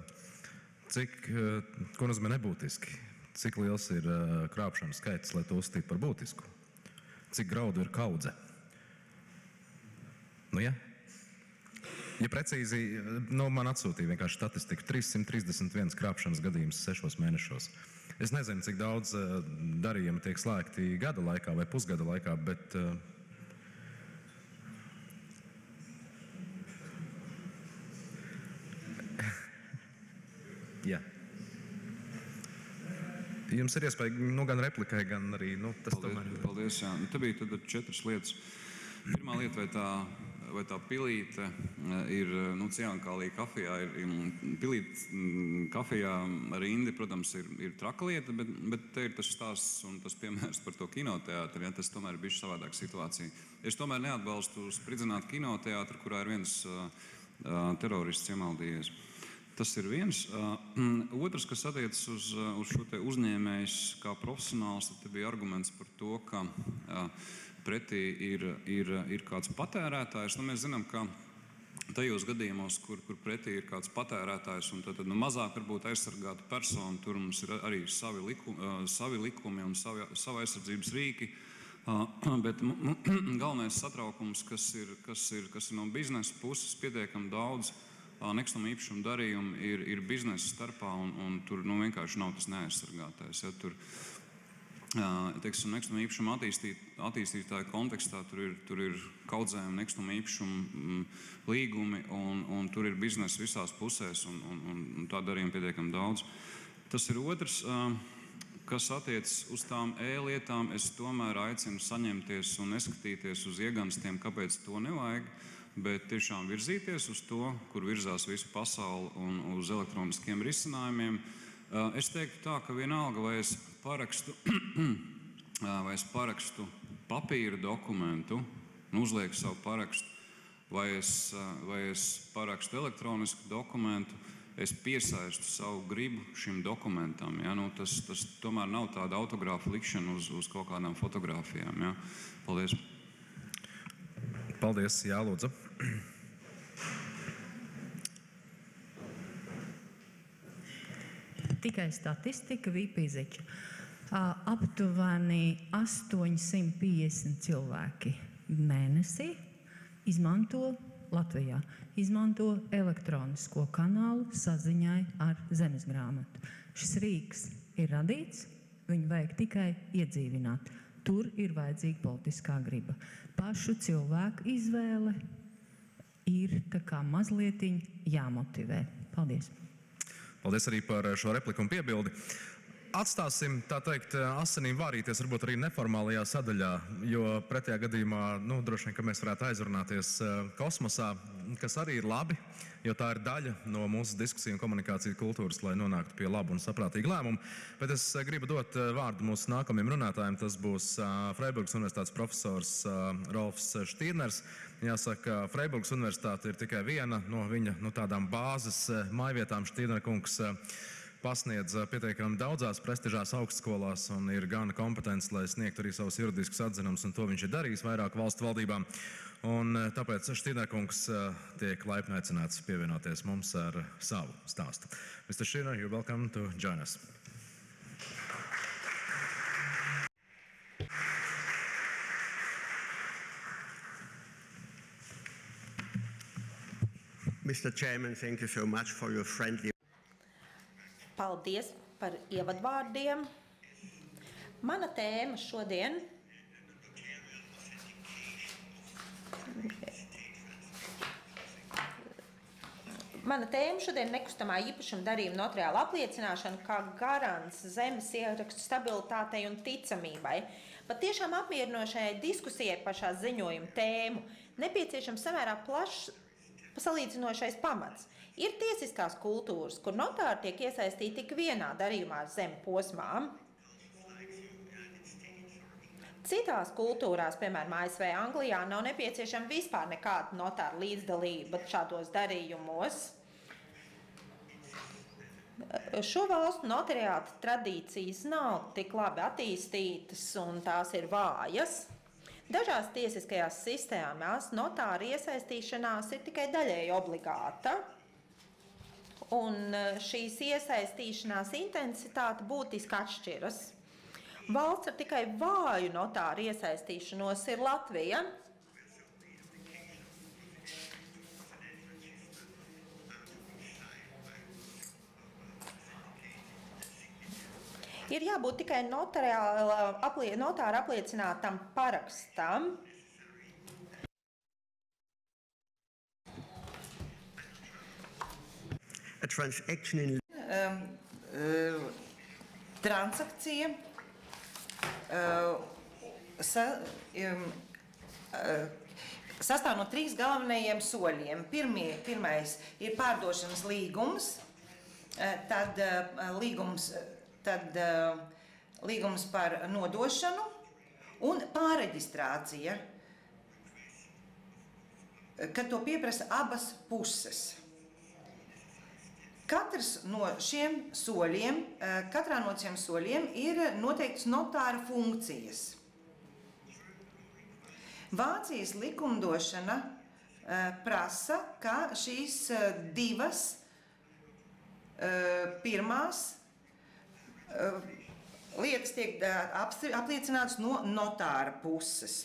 ko nozīmē nebūtiski? Cik liels ir krāpšanas skaits, lai to uzskatītu par būtisku? Cik graudu ir kaudze? Ja precīzi, man atsūtīja vienkārši statistiku 331 krāpšanas gadījums 6 mēnešos. Es nezinu, cik daudz darījumi tiek slēgti gada laikā vai pusgada laikā, bet jā. Jums ir iespēja gan replikai, gan arī tas tomēr. Paldies, jā. Te bija tad 4 lietas. Pirmā lieta, vai tā pilīte ir, Ciankālī kafijā pilīte kafijā rindi, protams, ir traka lieta, bet te ir tas stāsts un tas piemērs par to kinoteātri, tas tomēr ir bišķi savādāka situācija. Es tomēr neatbalstu spridzināt kinoteātri, kurā ir viens terorists iemaldījies. Tas ir viens. Otrs, kas attiecas uz šo te uzņēmējs kā profesionāls, tad bija arguments par to, ka pretī ir kāds patērētājs. Mēs zinām, ka tajos gadījumos, kur pretī ir kāds patērētājs un tad mazāk varbūt aizsargāta persona, tur mums ir arī savi likumi un savi aizsardzības rīki. Bet galvenais satraukums, kas ir no biznesa puses pietiekami daudz, nekustamo īpašumu darījumi ir biznesa starpā, un tur vienkārši nav tas neaizsargātais. Ja, tur, nekustamo īpašumu attīstītāju kontekstā tur ir kaudzējumi nekustamo īpašumu līgumi, un tur ir biznesa visās pusēs, un tā darījumi pietiekami daudz. Tas ir otrs, kas attiecas uz tām e-lietām. Es tomēr aicinu saņemties un neskatīties uz ieganstiem, kāpēc to nevajag, bet tiešām virzīties uz to, kur virzās visu pasauli un uz elektroniskiem risinājumiem. Es teiktu tā, ka vienalga, vai es parakstu papīra dokumentu un uzlieku savu parakstu, vai es parakstu elektronisku dokumentu, es piesaistu savu gribu šim dokumentam. Ja? Tas tomēr nav tāda autogrāfa likšana uz kaut kādām fotogrāfijām. Ja? Paldies. Paldies, jā, lūdzu. Tikai statistika, Vīpīziķa. Aptuveni 850 cilvēki mēnesī Latvijā izmanto elektronisko kanālu saziņai ar zemesgrāmatu. Šis rīks ir radīts, viņu vajag tikai iedzīvināt. Tur ir vajadzīga politiskā griba. Pašu cilvēku izvēle ir tā kā mazlietiņ jāmotivē. Paldies. Paldies arī par šo repliku un piebildi. Atstāsim, tā teikt, asinīm vārīties varbūt arī neformālajā sadaļā, jo pretējā gadījumā, droši vien, ka mēs varētu aizrunāties kosmosā, kas arī ir labi, jo tā ir daļa no mūsu diskusiju un komunikāciju kultūras, lai nonāktu pie labu un saprātīgu lēmumu. Bet es gribu dot vārdu mūsu nākamajam runātājiem. Tas būs Freiburgas universitātes profesors Rolfs Štīrners. Jāsaka, Freiburgas universitāte ir tikai viena no viņa tādām bāzes mājvietām. Štīrner kungs pasniedz pietiekami daudzās prestižās augstskolās un ir gana kompetents, lai sniegtu arī savus juridiskus atzinumus, un to viņš ir darījis vairāk valstu valdībām. Un tāpēc Štīrner kungs tiek laipni aicināts pievienoties mums ar savu stāstu. Mr. Štīrner, you're welcome to join us. Mr. Chairman, thank you so much for your friendly. Paldies par ievadvārdiem. Mana tēma šodien nekustamā īpašuma darījuma notariāla apliecināšana kā garants zemes ierakstu stabilitātei un ticamībai. Patiešām apmierinošai diskusijai par šā ziņojuma tēmu nepieciešams samērā plašs salīdzinošais pamats. Ir tiesiskās kultūras, kur notāri tiek iesaistīti tik vienā darījumā ar zemi posmām. Citās kultūrās, piemēram, ASV, Anglijā, nav nepieciešama vispār nekāda notāra līdzdalība šādos darījumos. Šo valstu notariāta tradīcijas nav tik labi attīstītas un tās ir vājas. Dažās tiesiskajās sistēmās notāra iesaistīšanās ir tikai daļēji obligāta. Un šīs iesaistīšanās intensitāte būtiski atšķiras. Valsts ar tikai vāju notāru iesaistīšanos ir Latvija. Ir jābūt tikai notāra apliecinātam parakstam. Transakcija sastāv no 3 galvenajiem soļiem. Pirmais ir pārdošanas līgums, tad līgums par nodošanu un pārreģistrācija, kad to pieprasa abas puses. Katrā no šiem soļiem ir noteiktas notāra funkcijas. Vācijas likumdošana prasa, ka šīs 2 pirmās lietas tiek apliecinātas no notāra puses.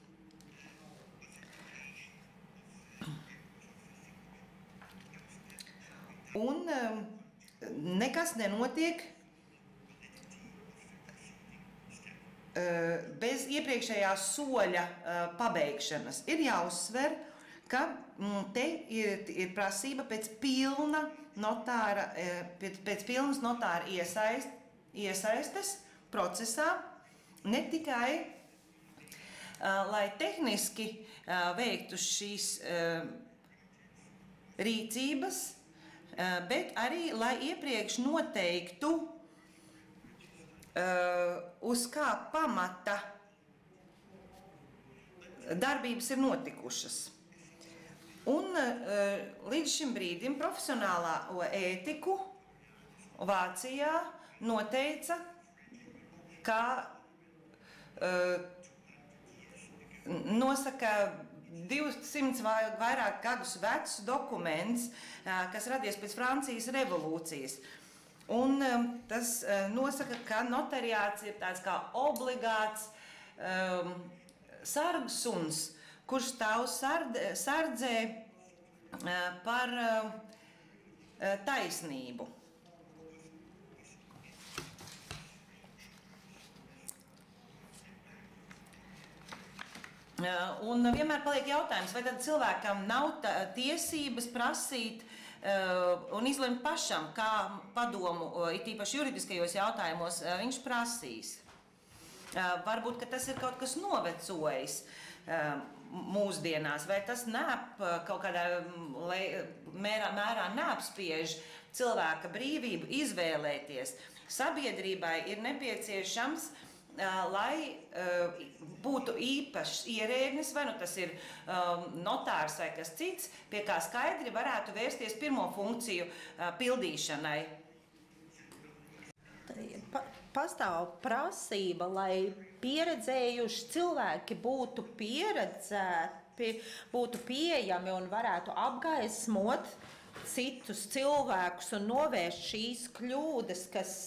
Un nekas nenotiek bez iepriekšējā soļa pabeigšanas. Ir jāuzsver, ka te ir prasība pēc pilnas notāra iesaistes procesā, ne tikai, lai tehniski veiktu šīs rīcības, bet arī, lai iepriekš noteiktu, uz kā pamata darbības ir notikušas. Un līdz šim brīdim profesionālā ētiku Vācijā noteica, ka nosaka 200 vai vairāk gadus vecs dokuments, kas radies pēc Francijas revolūcijas. Un tas nosaka, ka notariāts ir tāds kā obligāts sargsuns, kurš stāv sardzē par taisnību. Un vienmēr paliek jautājums, vai tad cilvēkam nav tiesības prasīt un izlemt pašam, kā padomu, it īpaši juridiskajos jautājumos, viņš prasīs. Varbūt, ka tas ir kaut kas novecojis mūsdienās, vai tas kaut kādā mērā neapspiež cilvēka brīvību izvēlēties. Sabiedrībai ir nepieciešams, lai būtu īpašs ierēdnis, vai nu tas ir notārs vai kas cits, pie kā skaidri varētu vērsties pirmo funkciju pildīšanai. Pastāv prasība, lai pieredzējuši cilvēki būtu pieejami un varētu apgaismot citus cilvēkus un novērst šīs kļūdas, kas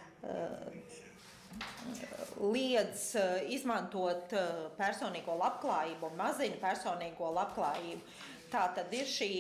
liedz izmantot personīgo labklājību un mazina personīgo labklājību. Tā tad ir šī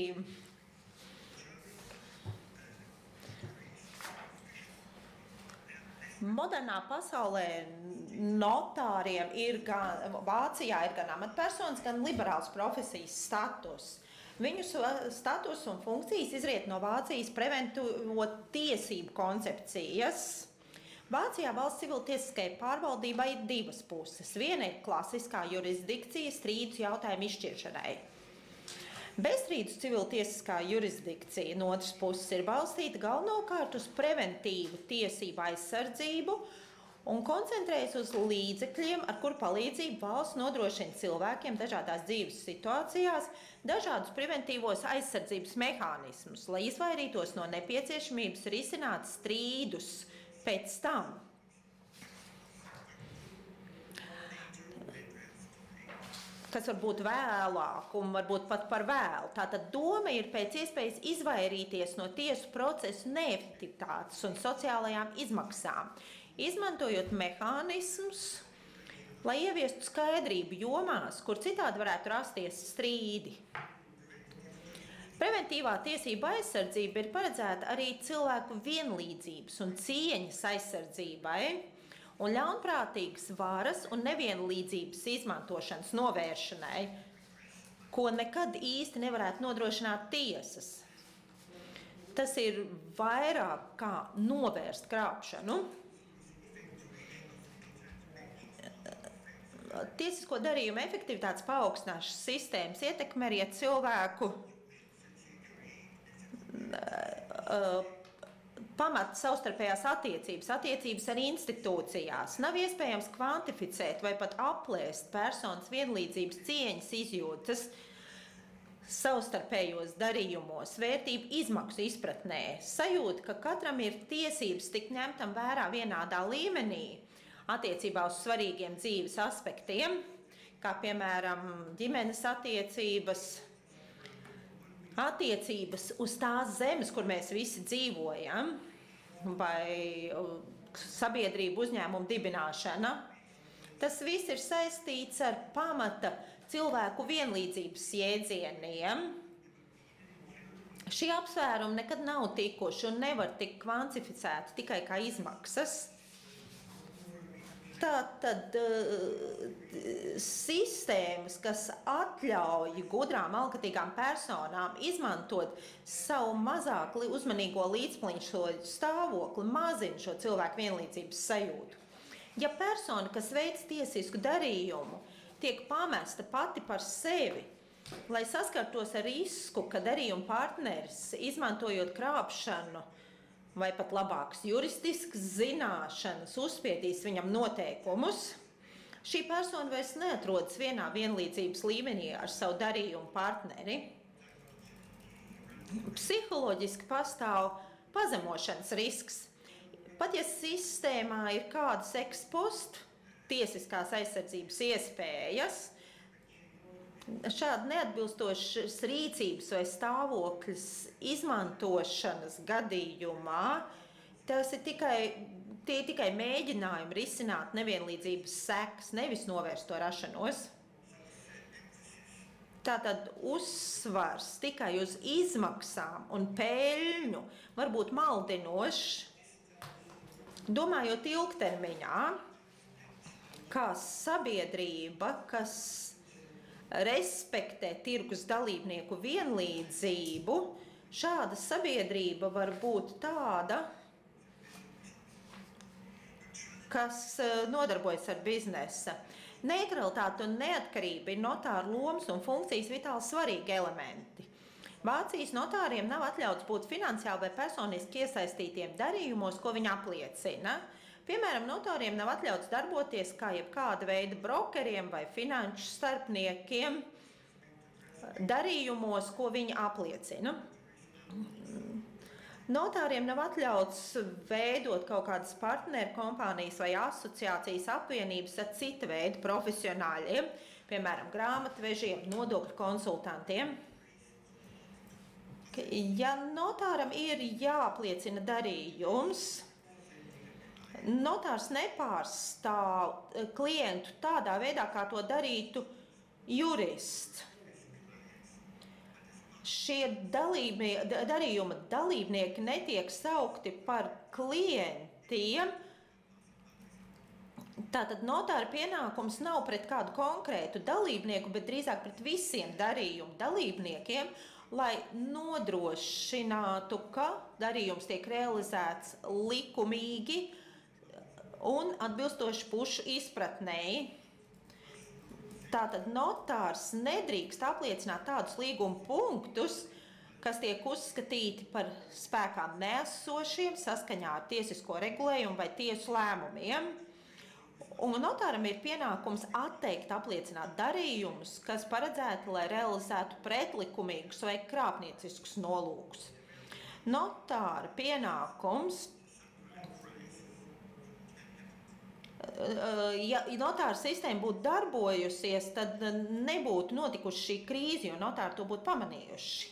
modernā pasaulē notāriem Vācijā ir gan amatpersonas, gan liberāls profesijas status. Viņu status un funkcijas izriet no Vācijas preventīvo tiesību koncepcijas. Vācijā valsts civiltiesiskajai pārvaldībai ir 2 puses. Viena ir klasiskā jurisdikcija strīdus jautājumu izšķiršanai. Bezstrīdus civiltiesiskā jurisdikcija no otras puses ir balstīta galvenokārt uz preventīvu tiesību aizsardzību un koncentrējas uz līdzekļiem, ar kuru palīdzību valsts nodrošina cilvēkiem dažādās dzīves situācijās dažādus preventīvos aizsardzības mehānismus, lai izvairītos no nepieciešamības risināt strīdus pēc tam. Kas var būt vēlāk un varbūt pat par vēlu. Tātad doma ir pēc iespējas izvairīties no tiesu procesu neefektivitātes un sociālajām izmaksām, izmantojot mehānismus, lai ieviestu skaidrību jomās, kur citādi varētu rasties strīdi. Preventīvā tiesība aizsardzība ir paredzēta arī cilvēku vienlīdzības un cieņas aizsardzībai un ļaunprātīgas varas un nevienlīdzības izmantošanas novēršanai, ko nekad īsti nevarētu nodrošināt tiesas. Tas ir vairāk kā novērst krāpšanu. tiesisko darījumu efektivitātes paaugstināšanas sistēmas ietekme arī cilvēku pamat savstarpējās attiecības ar institūcijās. Nav iespējams kvantificēt vai pat aplēst personas vienlīdzības cieņas izjūtas savstarpējos darījumos, vērtību izmaksu izpratnē, sajūta, ka katram ir tiesības tikt ņemtam vērā vienādā līmenī attiecībā uz svarīgiem dzīves aspektiem, kā piemēram ģimenes attiecības uz tās zemes, kur mēs visi dzīvojam, vai sabiedrību uzņēmumu dibināšana. Tas viss ir saistīts ar pamata cilvēku vienlīdzības jēdzieniem. Šie apsvērumi nekad nav tikuši un nevar tikt kvantificēti tikai kā izmaksas. Tātad sistēmas, kas atļauj gudrām, alkatīgām personām izmantot savu mazāk uzmanīgo līdzplinšoļu stāvokli, mazina šo cilvēku vienlīdzības sajūtu. Ja persona, kas veic tiesisku darījumu, tiek pamesta pati par sevi, lai saskartos ar risku, ka darījuma partneris, izmantojot krāpšanu, vai pat labākas juristiskas zināšanas, uzspiedīs viņam noteikumus, šī persona vairs neatrodas vienā vienlīdzības līmenī ar savu darījumu partneri. Psiholoģiski pastāv pazemošanas risks. Pat ja sistēmā ir kādas ex post tiesiskās aizsardzības iespējas, šāda neatbilstošas rīcības vai stāvokļas izmantošanas gadījumā, tie ir tikai mēģinājumi risināt nevienlīdzības sekas, nevis novērst to rašanos. Tātad uzsvars tikai uz izmaksām un peļņu var būt maldinošs. Domājot ilgtermiņā, kā sabiedrība, kas respektē tirgus dalībnieku vienlīdzību, šāda sabiedrība var būt tāda, kas nodarbojas ar biznesa. Neutralitāte un neatkarība ir notāru lomas un funkcijas vitāli svarīgi elementi. Vācijas notāriem nav atļauts būt finansiāli vai personiski iesaistītiem darījumos, ko viņi apliecina. Piemēram, notāriem nav atļauts darboties kā jebkāda veida brokeriem vai finanšu starpniekiem darījumos, ko viņi apliecina. Notāriem nav atļauts veidot kaut kādas partneru kompānijas vai asociācijas apvienības ar cita veida profesionāļiem, piemēram, grāmatvežiem, nodokļu konsultantiem. Ja notāram ir jāapliecina darījums, notārs nepārstāv klientu tādā veidā, kā to darītu jurists. Šie darījuma dalībnieki netiek saukti par klientiem. Tātad notāra pienākums nav pret kādu konkrētu dalībnieku, bet drīzāk pret visiem darījumu dalībniekiem, lai nodrošinātu, ka darījums tiek realizēts likumīgi un atbilstoši pušu izpratnēji. Tātad notārs nedrīkst apliecināt tādus līguma punktus, kas tiek uzskatīti par spēkā neesošiem saskaņā ar tiesisko regulējumu vai tiesu lēmumiem. Un notāram ir pienākums atteikt apliecināt darījumus, kas paredzēti, lai realizētu pretlikumīgus vai krāpnieciskus nolūkus. Notāra pienākums, ja notāra sistēma būtu darbojusies, tad nebūtu notikuši šī krīze, jo notāri to būtu pamanījuši.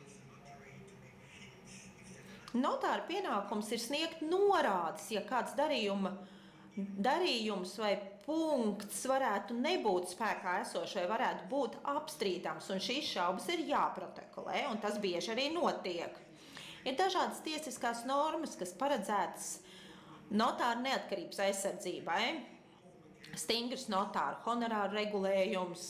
Notāra pienākums ir sniegt norādes, ja kāds darījums vai punkts varētu nebūt spēkā esošs vai varētu būt apstrīdams, un šīs šaubas ir jāprotokolē, un tas bieži arī notiek. Ir dažādas tiesiskās normas, kas paredzētas notāra neatkarības aizsardzībai, stingrs notāra honorāru regulējums,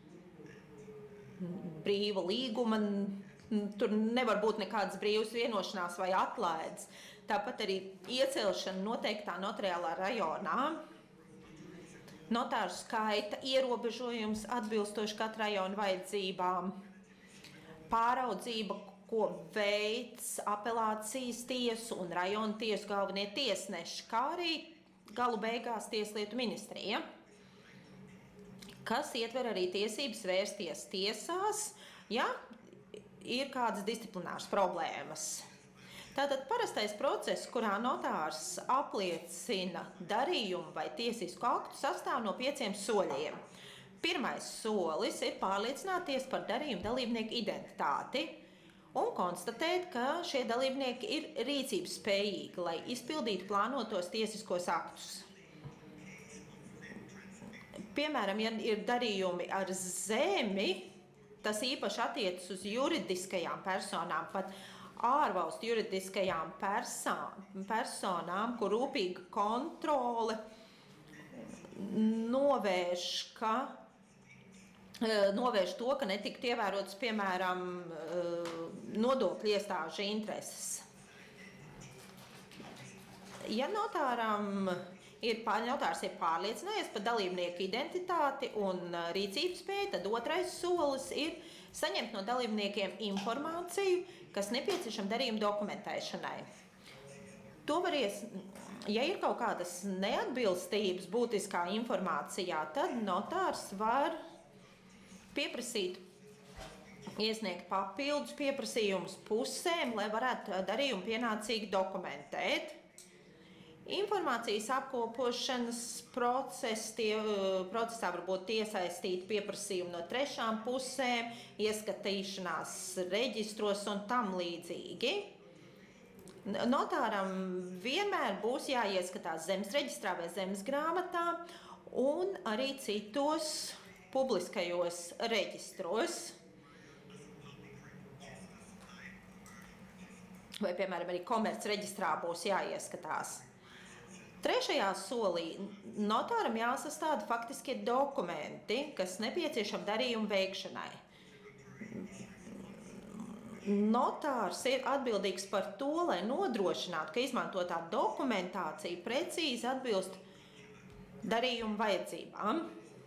brīva līguma, tur nevar būt nekādas brīvas vienošanās vai atlaides. Tāpat arī iecelšana noteiktā notariālā rajonā. notāru skaita ierobežojums atbilstoši katra rajona vajadzībām, pāraudzība, ko veids apelācijas tiesu un rajonu tiesu galvenie tiesneši, kā arī galu beigās Tieslietu ministrija, kas ietver arī tiesības vērsties tiesās, ja ir kādas disciplināras problēmas. Tātad parastais process, kurā notārs apliecina darījumu vai tiesisku aktu, sastāv no 5 soļiem. Pirmais solis ir pārliecināties par darījumu dalībnieku identitāti un konstatēt, ka šie dalībnieki ir rīcības spējīgi, lai izpildītu plānotos tiesiskos aktus. Piemēram, ja ir darījumi ar zemi, tas īpaši attiecas uz juridiskajām personām, pat ārvalstu juridiskajām personām, kur rūpīga kontrole novērš to, ka netiktu ievērotas, piemēram, nodokļu iestāžu intereses. Ja notārs ir pārliecinājies par dalībnieku identitāti un rīcības spēju, tad otrais solis ir saņemt no dalībniekiem informāciju, kas nepieciešama darījuma dokumentēšanai. Ja ir kaut kādas neatbilstības būtiskā informācijā, tad notārs var pieprasīt, iesniegt papildus pieprasījumus pusēm, lai varētu darījumu pienācīgi dokumentēt. Informācijas apkopošanas procesā var būt iesaistīti pieprasījumi no trešām pusēm, ieskatīšanās reģistros un tam līdzīgi. Notāram vienmēr būs jāieskatās zemes reģistrā vai zemes grāmatā un arī citos publiskajos reģistros. Vai, piemēram, arī komerc reģistrā būs jāieskatās. Trešajā solī notāram jāsastāda faktiskie dokumenti, kas nepieciešami darījumu veikšanai. Notārs ir atbildīgs par to, lai nodrošinātu, ka izmantotā dokumentācija precīzi atbilst darījumu vajadzībām.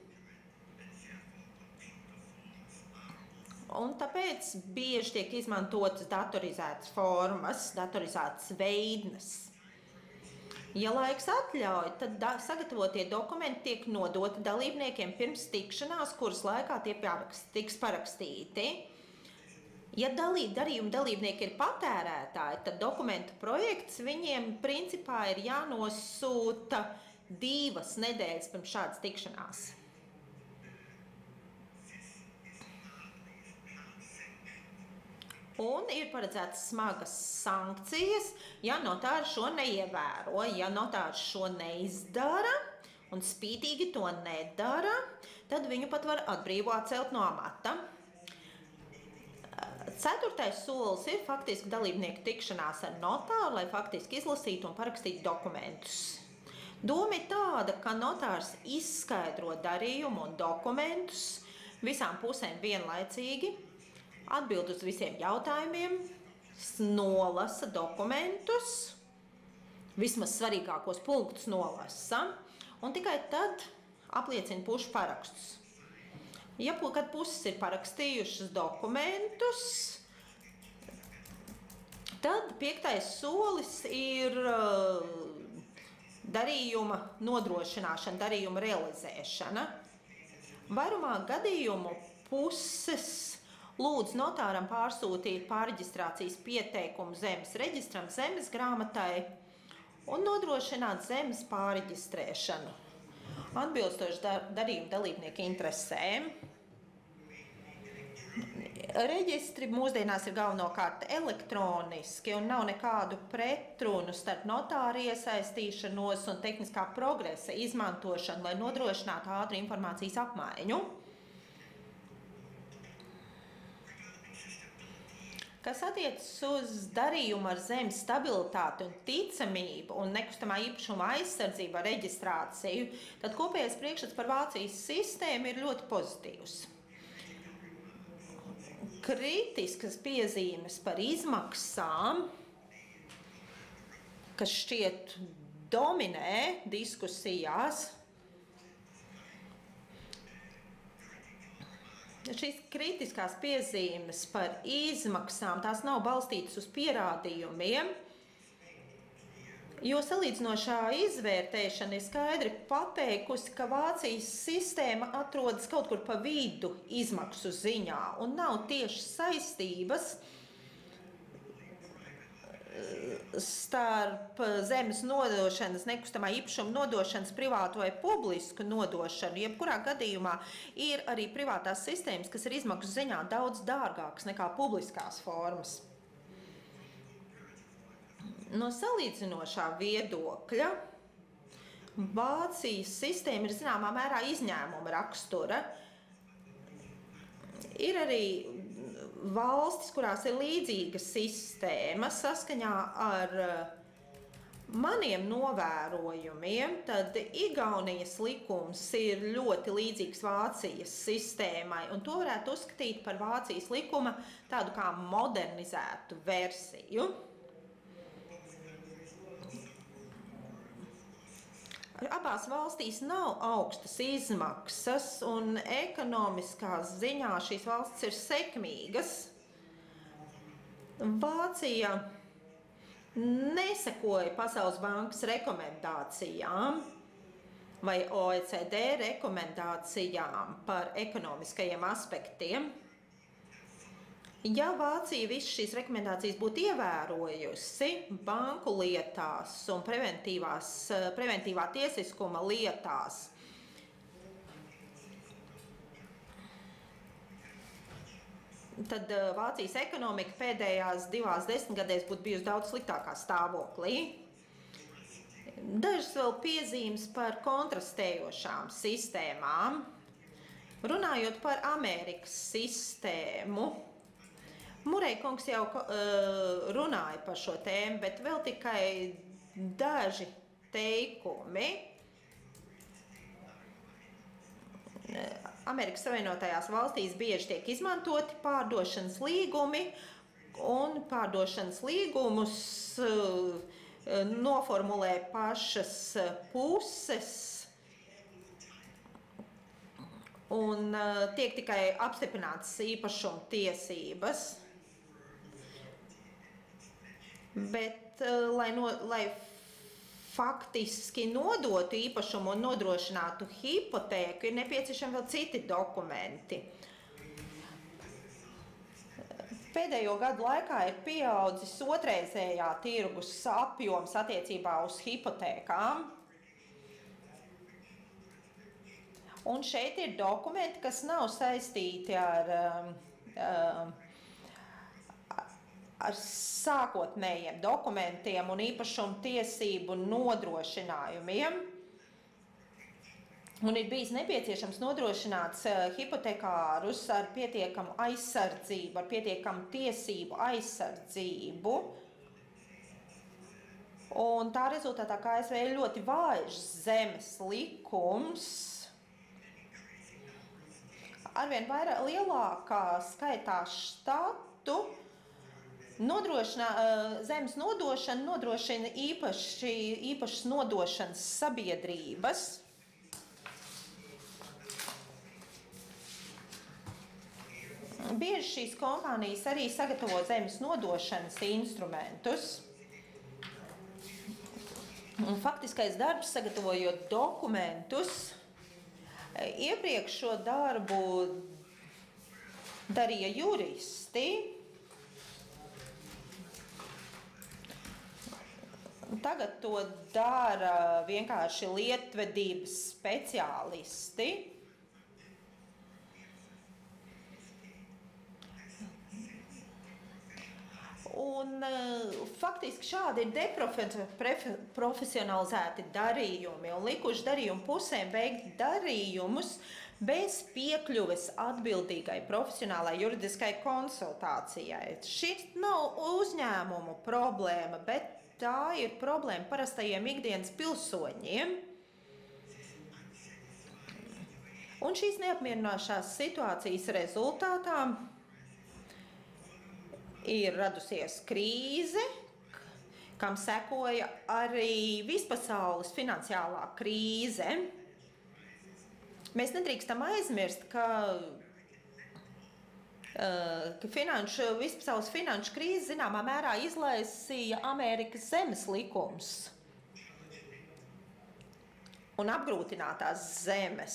Un tāpēc bieži tiek izmantotas datorizētas formas, datorizētas veidnes. Ja laiks atļauj, tad sagatavotie dokumenti tiek nodoti dalībniekiem pirms tikšanās, kuras laikā tie tiks parakstīti. Ja darījuma dalībnieki ir patērētāji, tad dokumentu projekts viņiem principā ir jānosūta 2 nedēļas pirms šādas tikšanās. Un ir paredzētas smagas sankcijas, ja notāri šo neievēro. Ja notārs šo neizdara un spītīgi to nedara, tad viņu pat var atbrīvot celt no amata. 4. solis ir faktiski dalībnieku tikšanās ar notāru, lai faktiski izlasītu un parakstītu dokumentus. Doma ir tāda, ka notārs izskaidro darījumu un dokumentus visām pusēm vienlaicīgi, atbild uz visiem jautājumiem, nolasa dokumentus, vismaz svarīgākos punktus nolasa, un tikai tad apliecina pušu parakstus. Ja kad puses ir parakstījušas dokumentus, tad 5. solis ir darījuma nodrošināšana, darījuma realizēšana. Vairumā gadījumu puses lūdz notāram pārsūtīt pārreģistrācijas pieteikumu zemes reģistram, zemes grāmatai un nodrošināt zemes pārreģistrēšanu atbilstoši darījuma dalībnieku interesēm. Reģistri mūsdienās ir galvenokārt elektroniski un nav nekādu pretrunu starp notāru iesaistīšanos un tehniskā progresa izmantošanu, lai nodrošinātu ātru informācijas apmaiņu. Kas attiecas uz darījumu ar zemes stabilitāti un ticamību un nekustamā īpašuma aizsardzību ar reģistrāciju, tad kopējais priekšstats par Vācijas sistēmu ir ļoti pozitīvs. Kritiskas piezīmes par izmaksām, kas šķiet dominē diskusijās, šīs kritiskās piezīmes par izmaksām, tās nav balstītas uz pierādījumiem, jo salīdzinošā izvērtēšana ir skaidri pateikusi, ka Vācijas sistēma atrodas kaut kur pa vidu izmaksu ziņā un nav tieši saistības starp zemes nodošanas, nekustamā īpašuma nodošanas privātu vai publisku nodošanu. Jebkurā gadījumā ir arī privātās sistēmas, kas ir izmaksu ziņā daudz dārgākas nekā publiskās formas. No salīdzinošā viedokļa Vācijas sistēma ir zināmā mērā izņēmuma rakstura. Ir arī valstis, kurās ir līdzīga sistēma. Saskaņā ar maniem novērojumiem, tad Igaunijas likums ir ļoti līdzīgs Vācijas sistēmai, un to varētu uzskatīt par Vācijas likuma tādu kā modernizētu versiju. Abās valstīs nav augstas izmaksas, un ekonomiskās ziņā šīs valstis ir sekmīgas. Vācija nesekoja Pasaules bankas rekomendācijām vai OECD rekomendācijām par ekonomiskajiem aspektiem. Ja Vācija visas šīs rekomendācijas būtu ievērojusi banku lietās un preventīvā tiesiskuma lietās, tad Vācijas ekonomika pēdējās 2 desmitgadēs būtu bijusi daudz sliktākā stāvoklī. Dažas vēl piezīmes par kontrastējošām sistēmām. Runājot par Amerikas sistēmu, Murei kungs jau runāja par šo tēmu, bet vēl tikai daži teikumi. Amerikas Savienotajās valstīs bieži tiek izmantoti pārdošanas līgumi, un pārdošanas līgumus noformulē pašas puses, un tiek tikai apstiprinātas īpašuma tiesības. Bet, lai faktiski nodotu īpašumu un nodrošinātu hipotēku, ir nepieciešami vēl citi dokumenti. Pēdējo gadu laikā ir pieaudzis otrreizējā tirgus apjoms attiecībā uz hipotēkām. Un šeit ir dokumenti, kas nav saistīti ar sākotnējiem dokumentiem un īpašumu tiesību nodrošinājumiem. Un ir bijis nepieciešams nodrošināt hipotekārus ar pietiekamu aizsardzību, ar pietiekamu tiesību aizsardzību. Un tā rezultātā KSV ir ļoti vājš zemes likums. Arvien vairāk lielākā skaitā štatu zemes nodošana nodrošina īpašas nodošanas sabiedrības. Bieži šīs kompānijas arī sagatavo zemes nodošanas instrumentus. Un faktiskais darbs, sagatavojot dokumentus, iepriekš šo darbu darīja juristi. Tagad to dara vienkārši lietvedības speciālisti. Un faktiski šādi ir deprofesionalizēti darījumi un likuši darījumu pusēm veikt darījumus bez piekļuves atbildīgai profesionālai juridiskai konsultācijai. Šis nav uzņēmumu problēma, bet tā ir problēma parastajiem ikdienas pilsoņiem. Un šīs neapmierinošās situācijas rezultātā ir radusies krīze, kam sekoja arī vispasaules finansiālā krīze. Mēs nedrīkstam aizmirst, ka Vispasaules finanšu krīze zināmā mērā izlaisīja Amerikas zemes likums un apgrūtinātās zemes.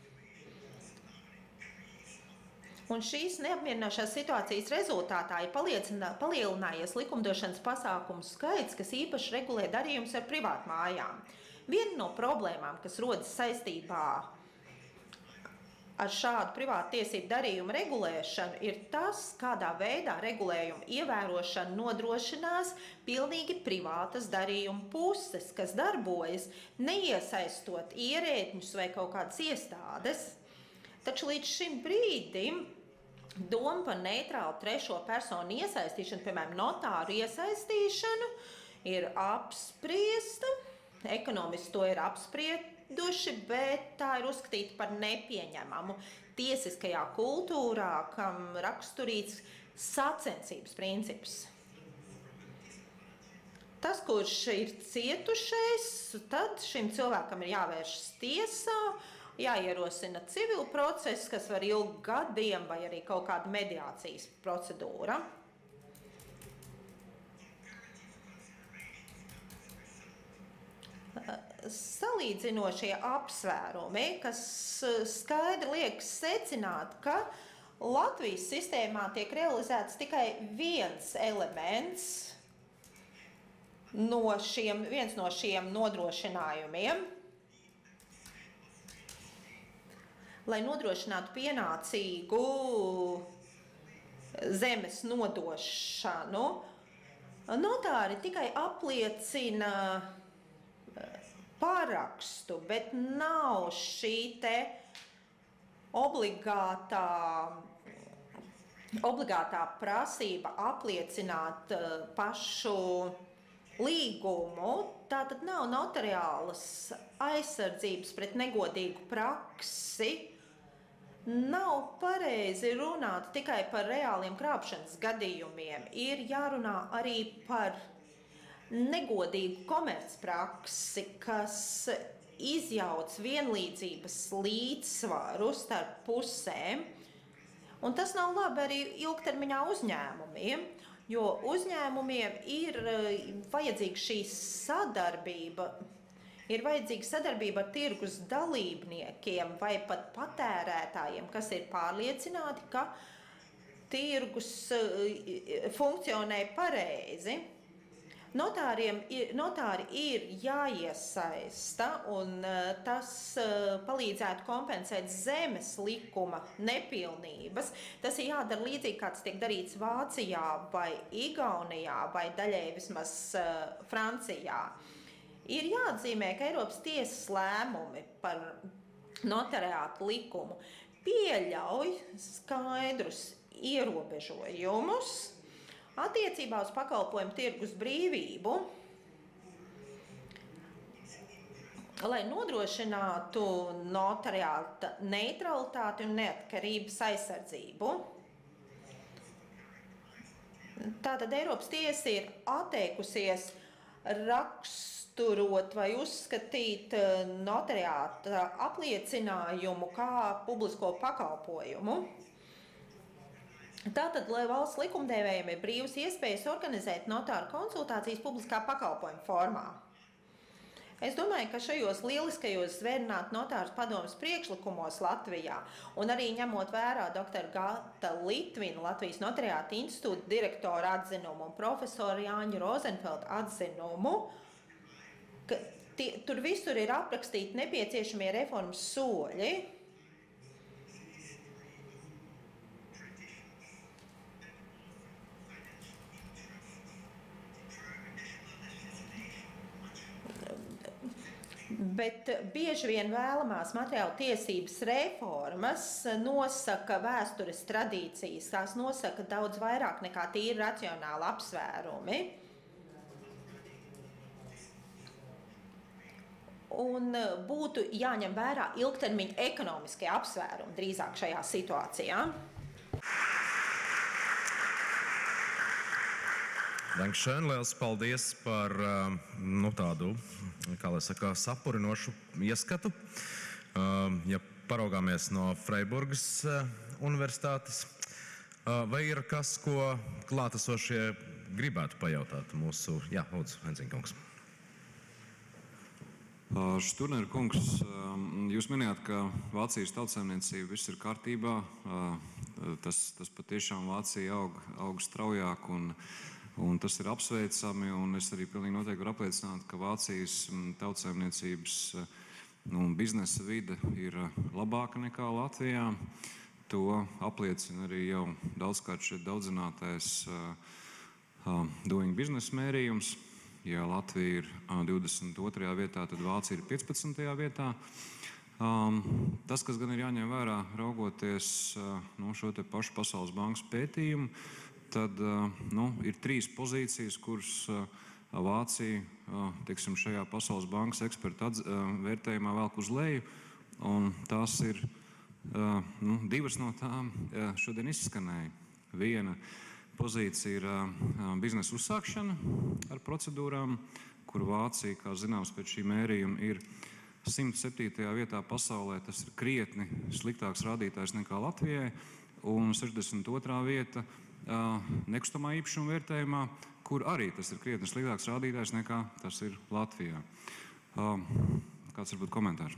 Un šīs neapmierinošās situācijas rezultātā ir palielinājies likumdošanas pasākumu skaits, kas īpaši regulē darījumus ar privātmājām. Viena no problēmām, kas rodas saistībā ar šādu privāttiesību darījumu regulēšanu, ir tas, kādā veidā regulējumu ievērošana nodrošinās pilnīgi privātas darījuma puses, kas darbojas, neiesaistot ierēdņus vai kaut kādas iestādes. Taču līdz šim brīdim doma par neitrālu trešo personu iesaistīšanu, piemēram, notāru iesaistīšanu, ir apspriesta. Ekonomisti to ir apsprieduši, bet tā ir uzskatīta par nepieņemamu tiesiskajā kultūrā, kam raksturīts sacensības princips. Tas, kurš ir cietušais, tad šim cilvēkam ir jāvēršas tiesā, jāierosina civila process, kas var ilgt gadiem, vai arī kaut kāda mediācijas procedūra. Salīdzinošie apsvērumi, kas skaidri liek secināt, ka Latvijas sistēmā tiek realizēts tikai viens elements viens no šiem nodrošinājumiem, lai nodrošinātu pienācīgu zemes nodošanu. Notāri tikai apliecina parakstu, bet nav šī te obligātā prasība apliecināt pašu līgumu. Tātad nav notariālas aizsardzības pret negodīgu praksi. Nav pareizi runāt tikai par reāliem krāpšanas gadījumiem. Ir jārunā arī par negodīgu komercpraksi, kas izjauc vienlīdzības līdzsvaru starp pusēm. Un tas nav labi arī ilgtermiņā uzņēmumiem, jo uzņēmumiem ir vajadzīga šī sadarbība. Ir vajadzīga sadarbība ar tirgus dalībniekiem vai pat patērētājiem, kas ir pārliecināti, ka tirgus funkcionē pareizi. Notāri ir jāiesaista, un tas palīdzētu kompensēt zemes likuma nepilnības. Tas ir jādara līdzīgi, kā tas tiek darīts Vācijā vai Igaunijā vai daļēji vismaz Francijā. Ir jāatzīmē, ka Eiropas tiesas lēmumi par notariātu likumu pieļauj skaidrus ierobežojumus attiecībā uz pakalpojumu tirgus brīvību, lai nodrošinātu notariāta neutralitāti un neatkarības aizsardzību. Tātad Eiropas tiesa ir atteikusies raksturot vai uzskatīt notariāta apliecinājumu kā publisko pakalpojumu. Tātad, lai valsts likumdevējiem ir brīvas iespējas organizēt notāru konsultācijas publiskā pakalpojuma formā. Es domāju, ka šajos lieliskajos zvērinātu notāras padomes priekšlikumos Latvijā un arī ņemot vērā dr. Gata Litvina, Latvijas notariāta institūta direktora atzinumu un profesoru Jāņa Rozenfelda atzinumu, ka tur visur ir aprakstīti nepieciešamie reformas soļi. Bet bieži vien vēlamās materiālu tiesības reformas nosaka vēstures tradīcijas, tās nosaka daudz vairāk nekā tīri racionāli apsvērumi. Un būtu jāņem vērā ilgtermiņa ekonomiskie apsvērumi drīzāk šajā situācijā. Dankšēn, liels paldies par tādu, kā lai saka, sapurinošu ieskatu. Ja paraugāmies no Freiburgas universitātes, Vai ir kas, ko klātesošie gribētu pajautāt mūsu? Jā, lūdzu, Enziņkungs. Šturnera kungs, jūs minējāt, ka Vācijas tautsaimniecība viss ir kārtībā. Tas patiešām Vācija aug straujāk un tas ir apsveicami. Un es arī pilnīgi noteikti varu apliecināt, ka Vācijas tautsaimniecības biznesa vide ir labāka nekā Latvijā. To apliecina arī jau daudzkārt šeit daudzinātais Doing Business mērījums. Ja Latvija ir 22. vietā, tad Vācija ir 15. vietā. Tas, kas gan ir jāņem vērā, raugoties šo te pašu Pasaules bankas pētījumu, tad ir 3 pozīcijas, kuras Vācija, teiksim, šajā Pasaules bankas eksperta vērtējumā velk uz leju, un tās ir 2 no tām šodien izskanēja. Viena pozīcija ir biznesa uzsākšana ar procedūrām, kur Vācija, kā zināms, pēc šī mērījuma ir 107. vietā pasaulē. Tas ir krietni sliktāks rādītājs nekā Latvijai, un 62. vieta nekustamā īpašuma vērtējumā, kur arī tas ir krietni sliktāks rādītājs nekā tas ir Latvijā. Kāds varbūt komentārs?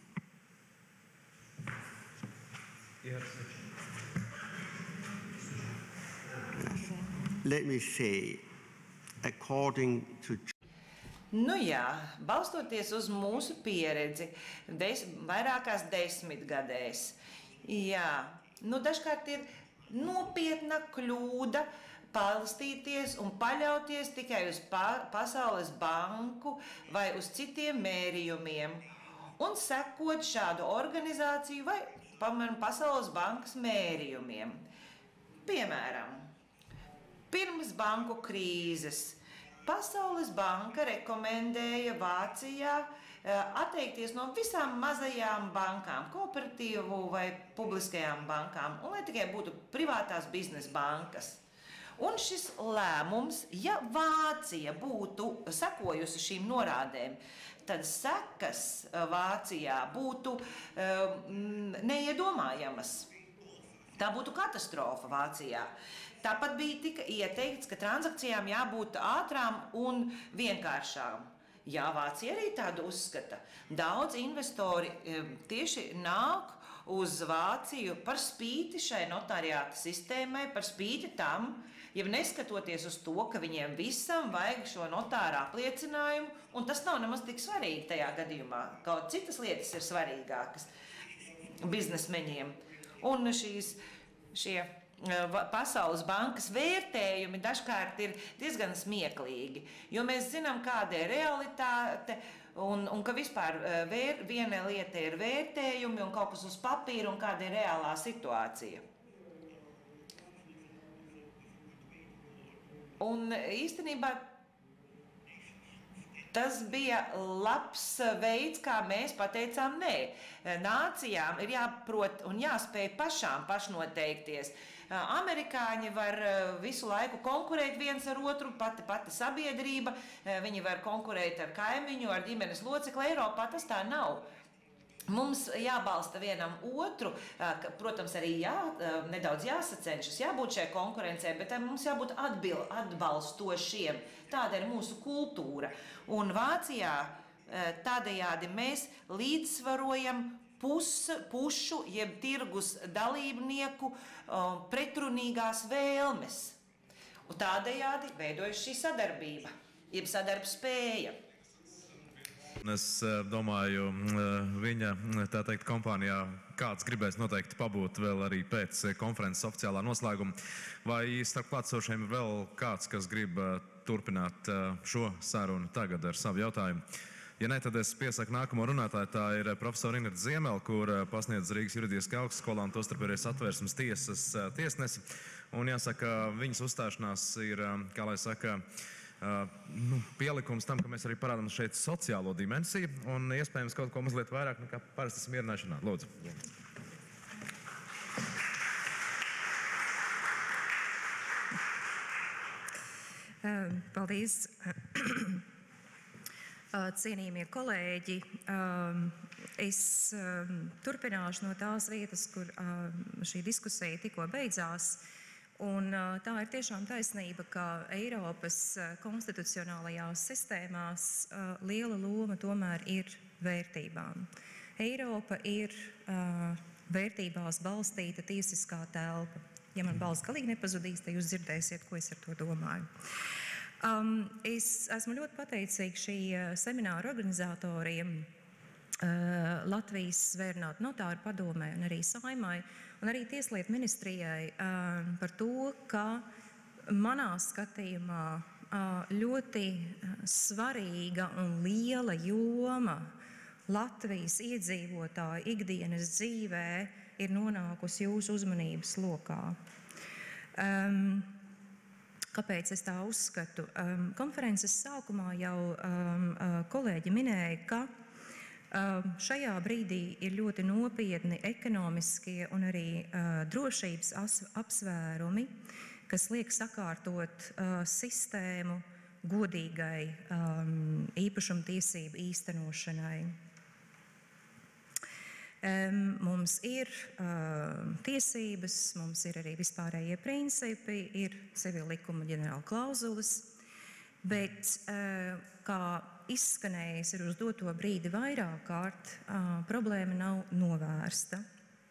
Let me say, according to... Nu jā, balstoties uz mūsu pieredzi vairākās 10 gadēs, jā, dažkārt ir nopietna kļūda balstīties un paļauties tikai uz Pasaules banku vai uz citiem mērījumiem un sekot šādu organizāciju vai Pasaules bankas mērījumiem. Piemēram, pirms banku krīzes Pasaules banka rekomendēja Vācijā atteikties no visām mazajām bankām, kooperatīvu vai publiskajām bankām, un lai tikai būtu privātās biznesa bankas. Un šis lēmums, ja Vācija būtu sekojusi šīm norādēm, tad sekas Vācijā būtu neiedomājamas. Tā būtu katastrofa Vācijā. Tāpat bija tika ieteikts, ka transakcijām jābūt ātrām un vienkāršām. Jā, Vācija arī tādu uzskata. Daudz investori tieši nāk uz Vāciju par spīti šai notariāta sistēmai, par spīti tam, ja neskatoties uz to, ka viņiem visam vajag šo notāra apliecinājumu, un tas nav nemaz tik svarīgi tajā gadījumā. Kaut citas lietas ir svarīgākas biznesmeņiem. Un šie Pasaules bankas vērtējumi dažkārt ir diezgan smieklīgi, jo mēs zinām, kāda ir realitāte un ka vispār viena lieta ir vērtējumi un kaut kas uz papīra un kāda ir reālā situācija. Un īstenībā tas bija labs veids, kā mēs pateicām nē. Nācijām ir jāprot un jāspēj pašām pašnoteikties. Amerikāņi var visu laiku konkurēt viens ar otru, pati sabiedrība, viņi var konkurēt ar kaimiņu, ar ģimenes locekli. Eiropā tas tā nav. Mums jābalsta vienam otru, protams, arī nedaudz jāsacenšas, jābūt šai konkurencē, bet mums jābūt atbalstošiem. Tāda ir mūsu kultūra. Un Vācijā tādējādi mēs līdzsvarojam pušu, jeb tirgus dalībnieku pretrunīgās vēlmes. Un tādējādi veidojas šī sadarbība, jeb sadarbspēja. Es domāju, viņa, tā teikt, kompānijā kāds gribēs noteikti pabūt vēl arī pēc konferences oficiālā noslēguma. Vai starp klātsošiem vēl kāds, kas grib turpināt šo sarunu tagad ar savu jautājumu? Ja ne, tad es piesaku nākamo runātāju. Tā ir profesora Ingrida Ziemele, kur pasniedz Rīgas juridiskajā augstskolā un tostarp ir Satversmes tiesas tiesnesi. Un jāsaka, viņas uzstāšanās ir, kā lai saka, pielikums tam, ka mēs arī parādām šeit sociālo dimensiju un iespējams kaut ko mazliet vairāk nekā parasti esam ierunājuši runāt. Lūdzu. Paldies. Cienījamie kolēģi, es turpināšu no tās vietas, kur šī diskusija tikko beidzās. Un tā ir tiešām taisnība, ka Eiropas konstitucionālajās sistēmās liela loma tomēr ir vērtībām. Eiropa ir vērtībās balstīta tiesiskā telpa. Ja man balss galīgi nepazudīs, tad jūs dzirdēsiet, ko es ar to domāju. Es esmu ļoti pateicīga šī semināra organizatoriem, Latvijas Zvērinātu notāru padomē un arī Saeimai un arī Tieslietu ministrijai par to, ka manā skatījumā ļoti svarīga un liela joma Latvijas iedzīvotāju ikdienas dzīvē ir nonākusi jūsu uzmanības lokā. Kāpēc es tā uzskatu? Konferences sākumā jau kolēģi minēja, ka šajā brīdī ir ļoti nopietni ekonomiskie un arī drošības apsvērumi, kas liek sakārtot sistēmu godīgai īpašumtiesību īstenošanai. Mums ir tiesības, mums ir arī vispārējie principi, ir civila likuma ģenerāla klauzulas, bet kā izskanējis ir uz doto brīdi vairāk kārt, problēma nav novērsta.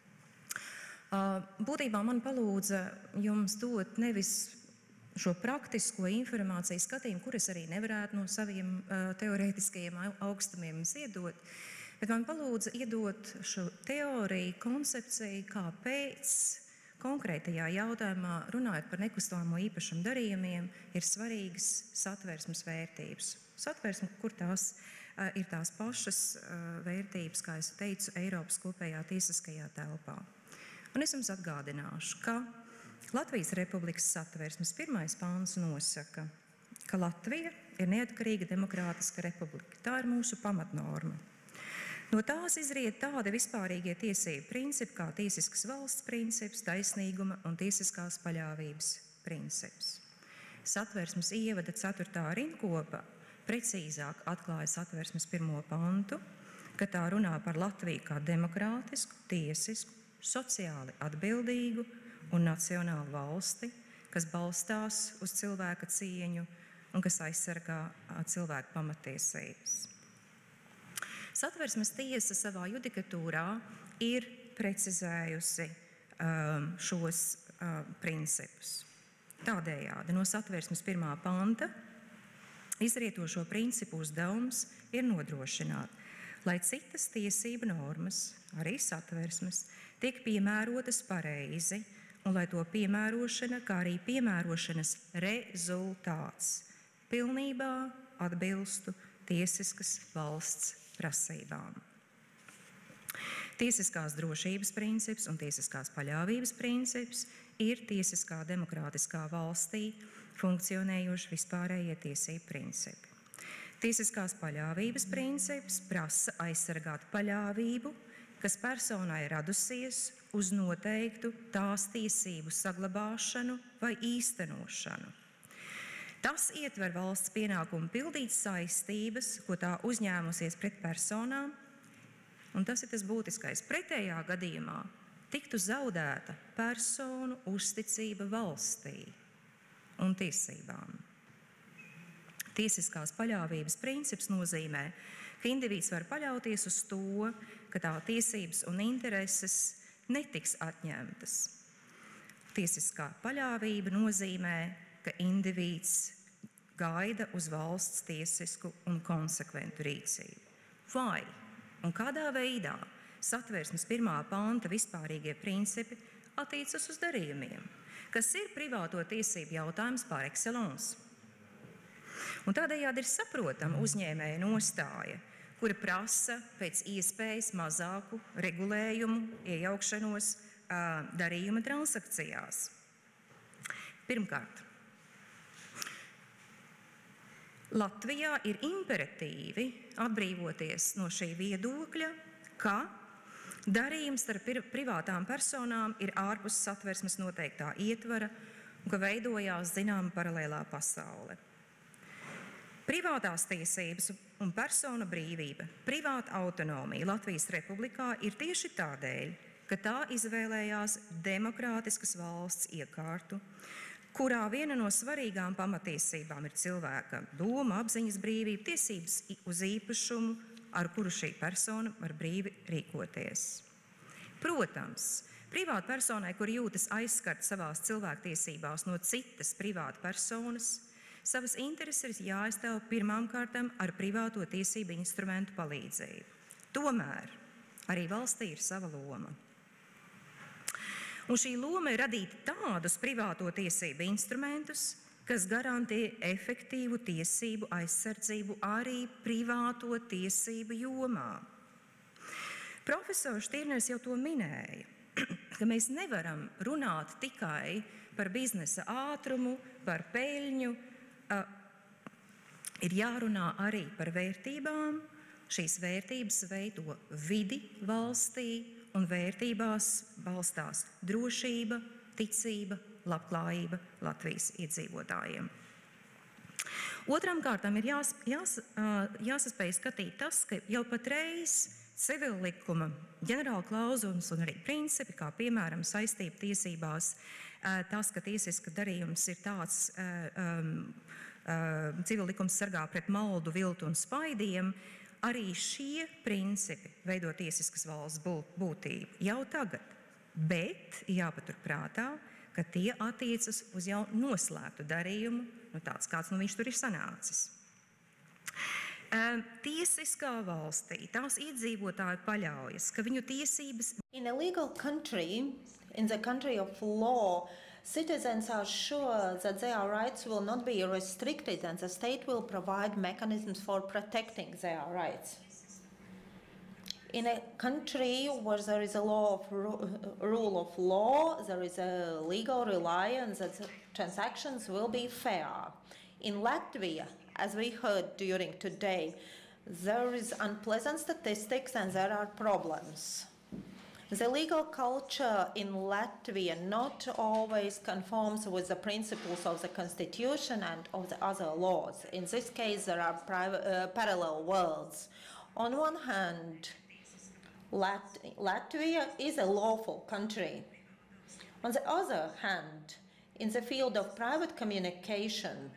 Būtībā man palūdza jums dot nevis šo praktisko informāciju skatījumu, kur es arī nevarētu no saviem teorētiskajiem augstumiem iedot, bet man palūdza iedot šo teoriju, koncepciju, kāpēc konkrētajā jautājumā, runājot par nekustamo īpašumu darījumiem, ir svarīgas satversmes vērtības. Satversme, kur tās ir tās pašas vērtības, kā es teicu, Eiropas kopējā tiesiskajā telpā. Un es jums atgādināšu, ka Latvijas Republikas satversmes 1. pāns nosaka, ka Latvija ir neatkarīga demokrātiska republika. Tā ir mūsu pamatnorma. No tās izriet tādi vispārīgie tiesību principi, kā tiesiskas valsts princips, taisnīguma un tiesiskās paļāvības princips. Satversmes ievada 4. rindkopa precīzāk atklāja satversmes 1. pantu, ka tā runā par Latviju kā demokrātisku, tiesisku, sociāli atbildīgu un nacionālu valsti, kas balstās uz cilvēka cieņu un kas aizsargā cilvēku pamatiesības. Satversmes tiesa savā judikatūrā ir precizējusi šos principus. Tādējādi no satversmes 1. panta izrietošo principu uzdevums ir nodrošināt, lai citas tiesību normas, arī satversmes, tiek piemērotas pareizi un lai to piemērošana, kā arī piemērošanas rezultāts pilnībā atbilstu tiesiskas valsts prasībām. Tiesiskās drošības princips un tiesiskās paļāvības princips ir tiesiskā demokrātiskā valstī funkcionējoši vispārējie tiesību principi. Tiesiskās paļāvības princips prasa aizsargāt paļāvību, kas personai radusies uz noteiktu tās tiesību saglabāšanu vai īstenošanu. Tas ietver valsts pienākumu pildīt saistības, ko tā uzņēmusies pret personām, un tas ir tas būtiskais. Pretējā gadījumā tiktu zaudēta personu uzticība valstī un tiesībām. Tiesiskās paļāvības princips nozīmē, ka indivīds var paļauties uz to, ka tā tiesības un intereses netiks atņemtas. Tiesiskā paļāvība nozīmē, ka indivīds gaida uz valsts tiesisku un konsekventu rīcību. Vai un kādā veidā satversmes 1. panta vispārīgie principi attiecas uz darījumiem, kas ir privāto tiesību jautājums par excellence. Un tādējādi ir saprotama uzņēmēja nostāja, kura prasa pēc iespējas mazāku regulējumu, iejaukšanos darījuma transakcijās. Pirmkārt, Latvijā ir imperatīvi atbrīvoties no šī viedokļa, ka darījums starp privātām personām ir ārpus satversmes noteiktā ietvara un ka veidojās zināma paralēlā pasaule. Privātās tiesības un persona brīvība, privāta autonomija Latvijas Republikā ir tieši tādēļ ka tā izvēlējās demokrātiskas valsts iekārtu, kurā viena no svarīgām pamatiesībām ir cilvēka doma, apziņas brīvība, tiesības uz īpašumu, ar kuru šī persona var brīvi rīkoties. Protams, privāta personai, kur jūtas aizskart savās cilvēktiesībās no citas privāta personas, savas intereses ir jāaizstāv pirmām kārtām ar privāto tiesību instrumentu palīdzību. Tomēr arī valstī ir sava loma. Un šī loma ir radīt tādus privāto tiesību instrumentus, kas garantē efektīvu tiesību aizsardzību arī privāto tiesību jomā. Profesors Štirners jau to minēja, ka mēs nevaram runāt tikai par biznesa ātrumu, par peļņu, ir jārunā arī par vērtībām. Šīs vērtības veido vidi valstī, un vērtībās balstās drošība, ticība, labklājība Latvijas iedzīvotājiem. Otram kārtām ir jāsaspēj skatīt tas, ka jau patreiz civila likuma ģenerāla klauzulas un arī principi, kā piemēram saistību tiesībās, tas, ka tiesiska darījums ir tāds, civila likums sargā pret maldu, viltu un spaidiem, arī šie principi veido tiesiskas valsts būtību jau tagad, bet jāpatur prātā, ka tie attiecas uz jau noslēgtu darījumu, tāds kāds viņš tur ir sanācis. Tiesiskā valstī tās iedzīvotāji paļaujas, ka viņu tiesības... In a legal country, in the country of law, citizens are sure that their rights will not be restricted and the state will provide mechanisms for protecting their rights. In a country where there is a rule of law, there is a legal reliance that transactions will be fair. In Latvia, as we heard during today, there is unpleasant statistics and there are problems. The legal culture in Latvia not always conforms with the principles of the Constitution and of the other laws. In this case, there are parallel worlds. On one hand, Latvia is a lawful country. On the other hand, in the field of private communication,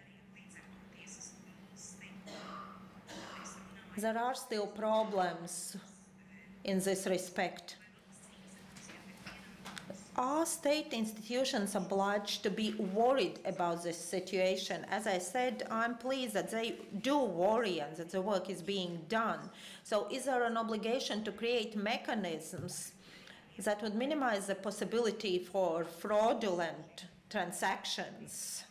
there are still problems in this respect. Are state institutions obliged to be worried about this situation? As I said, I'm pleased that they do worry and that the work is being done. So is there an obligation to create mechanisms that would minimize the possibility for fraudulent transactions?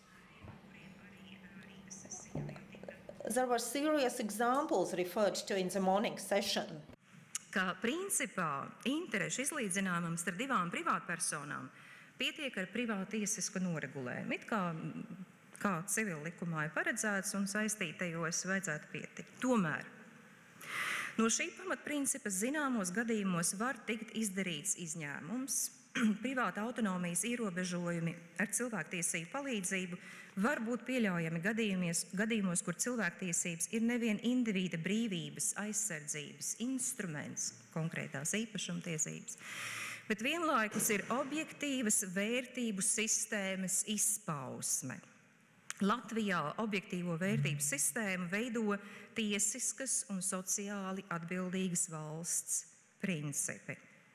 There were serious examples referred to in the morning session. Ka principā interešu izlīdzinājumam starp divām privātpersonām pietiek ar privātiesisku noregulējumu, it kā civila likumā ir paredzēts un saistītajos vajadzētu pietikt. Tomēr no šī pamatprincipa zināmos gadījumos var tikt izdarīts izņēmums. Privāta autonomijas ierobežojumi ar cilvēktiesību palīdzību var būt pieļaujami gadījumos, kur cilvēktiesības ir nevien individa brīvības aizsardzības instruments, konkrētās īpašumtiesības, bet vienlaikus ir objektīvas vērtību sistēmas izpausme. Latvijā objektīvo vērtību sistēmu veido tiesiskas un sociāli atbildīgas valsts principi.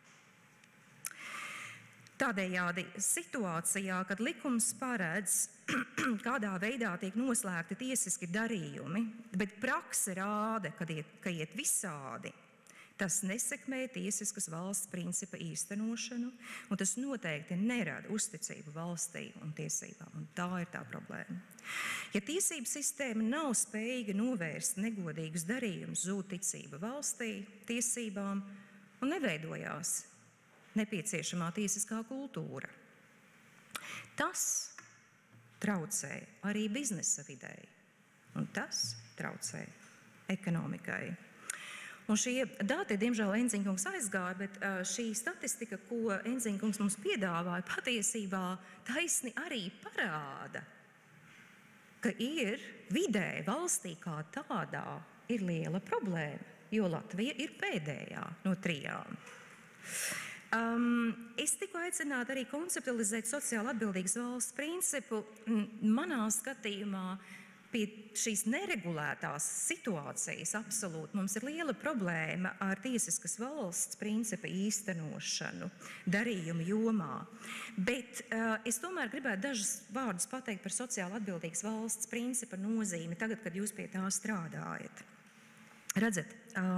Tādējādi situācijā, kad likums paredz, kādā veidā tiek noslēgti tiesiski darījumi, bet prakse rāda, ka iet visādi, tas nesekmē tiesiskas valsts principa īstenošanu, un tas noteikti nerada uzticību valstī un tiesībām, un tā ir tā problēma. Ja tiesību sistēma nav spējīga novērst negodīgus darījumus, zūd ticība valstī, tiesībām un neveidojās nepieciešamā tiesiskā kultūra. Tas traucē arī biznesa videi, un tas traucē ekonomikai. Un šie dati, diemžēl, Enziņkungs aizgāja, bet šī statistika, ko Enziņkungs mums piedāvāja, patiesībā taisni arī parāda, ka ir vidē valstī kā tādā ir liela problēma, jo Latvija ir pēdējā no trijām. Es tiku aicināta arī konceptualizēt sociāli atbildīgas valsts principu. Manā skatījumā pie šīs neregulētās situācijas absolūti mums ir liela problēma ar tiesiskas valsts principa īstenošanu darījumu jomā. Bet es tomēr gribētu dažus vārdus pateikt par sociāli atbildīgas valsts principa nozīmi tagad, kad jūs pie tā strādājat. Redzat,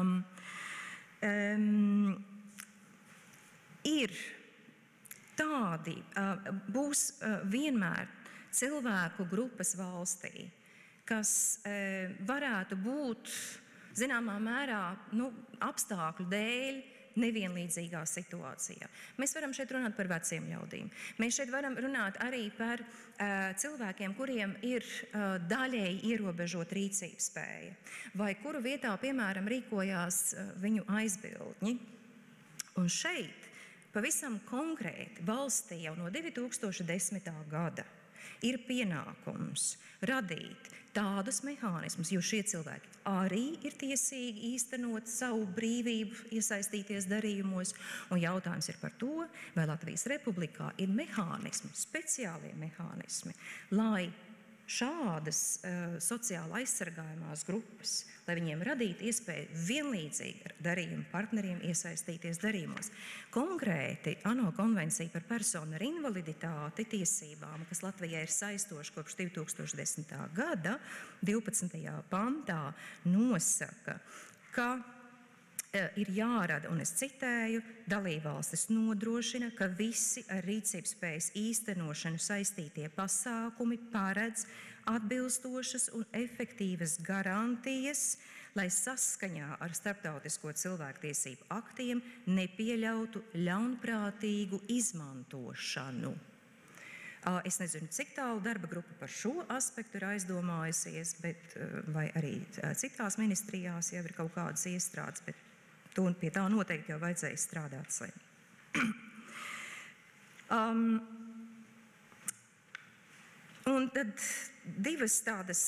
ir tādi, būs vienmēr cilvēku grupas valstī, kas varētu būt zināmā mērā apstākļu dēļ nevienlīdzīgā situācijā. Mēs varam šeit runāt par veciem ļaudīm. Mēs šeit varam runāt arī par cilvēkiem, kuriem ir daļēji ierobežota rīcības spēja, vai kuru vietā, piemēram, rīkojās viņu aizbildņi. Un šeit pavisam konkrēti valstī jau no 2010. gada ir pienākums radīt tādus mehānismus, jo šie cilvēki arī ir tiesīgi īstenot savu brīvību, iesaistīties darījumos, un jautājums ir par to, vai Latvijas Republikā ir mehānismi, speciālie mehānismi, lai šādas sociāli aizsargājumās grupas, lai viņiem radītu iespēju vienlīdzīgi ar darījumu partneriem iesaistīties darījumos. Konkrēti, ANO konvencija par personu ar invaliditāti tiesībām, kas Latvijai ir saistoša kopš 2010. gada, 12. pantā nosaka, ka ir jārada, un es citēju, dalībvalstis nodrošina, ka visi ar rīcības spējas īstenošanu saistītie pasākumi paredz atbilstošas un efektīvas garantijas, lai saskaņā ar starptautisko cilvēktiesību aktiem nepieļautu ļaunprātīgu izmantošanu. Es nezinu, cik tālu darba grupa par šo aspektu ir aizdomājusies, bet vai arī citās ministrijās jau ir kaut kādas iestrādes, bet pie tā noteikti jau vajadzēja strādāt sen. Un tad divas tādas,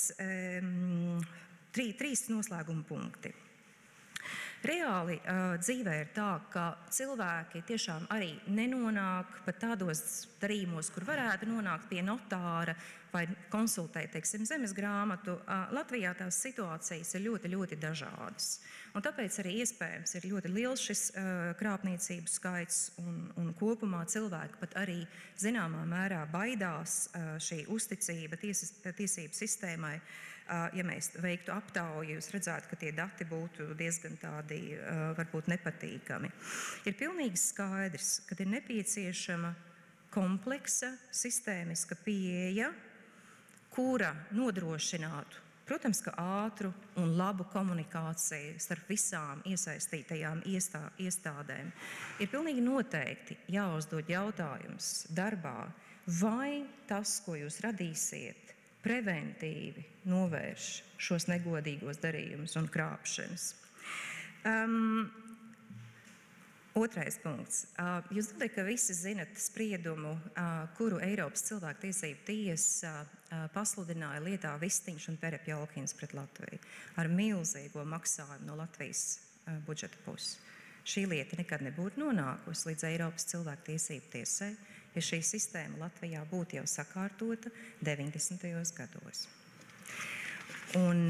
trīs noslēguma punkti. Reāli dzīvē ir tā, ka cilvēki tiešām arī nenonāk pat tādos darījumos, kur varētu nonākt pie notāra vai konsultēt, teiksim, zemes grāmatu. Latvijā tās situācijas ir ļoti, ļoti dažādas. Un tāpēc arī iespējams ir ļoti liels šis krāpniecību skaits un kopumā cilvēki pat arī zināmā mērā baidās šī uzticība tiesību sistēmai. Ja mēs veiktu aptauju, jūs redzētu, ka tie dati būtu diezgan tādi varbūt nepatīkami. Ir pilnīgi skaidrs, ka ir nepieciešama kompleksa, sistēmiska pieeja, kura nodrošinātu, protams, ka ātru un labu komunikāciju starp visām iesaistītajām iestādēm. Ir pilnīgi noteikti jāuzdod jautājums darbā, vai tas, ko jūs radīsiet, preventīvi novērš šos negodīgos darījumus un krāpšanas. Otrais punkts. Jūs domājat, ka visi zinat spriedumu, kuru Eiropas cilvēktiesību tiesa pasludināja lietā Vistiņš un Perepjalkins pret Latviju ar milzīgo maksājumu no Latvijas budžeta puses. Šī lieta nekad nebūtu nonākusi līdz Eiropas cilvēktiesību tiesai, ja šī sistēma Latvijā būtu jau sakārtota 90. gados. Un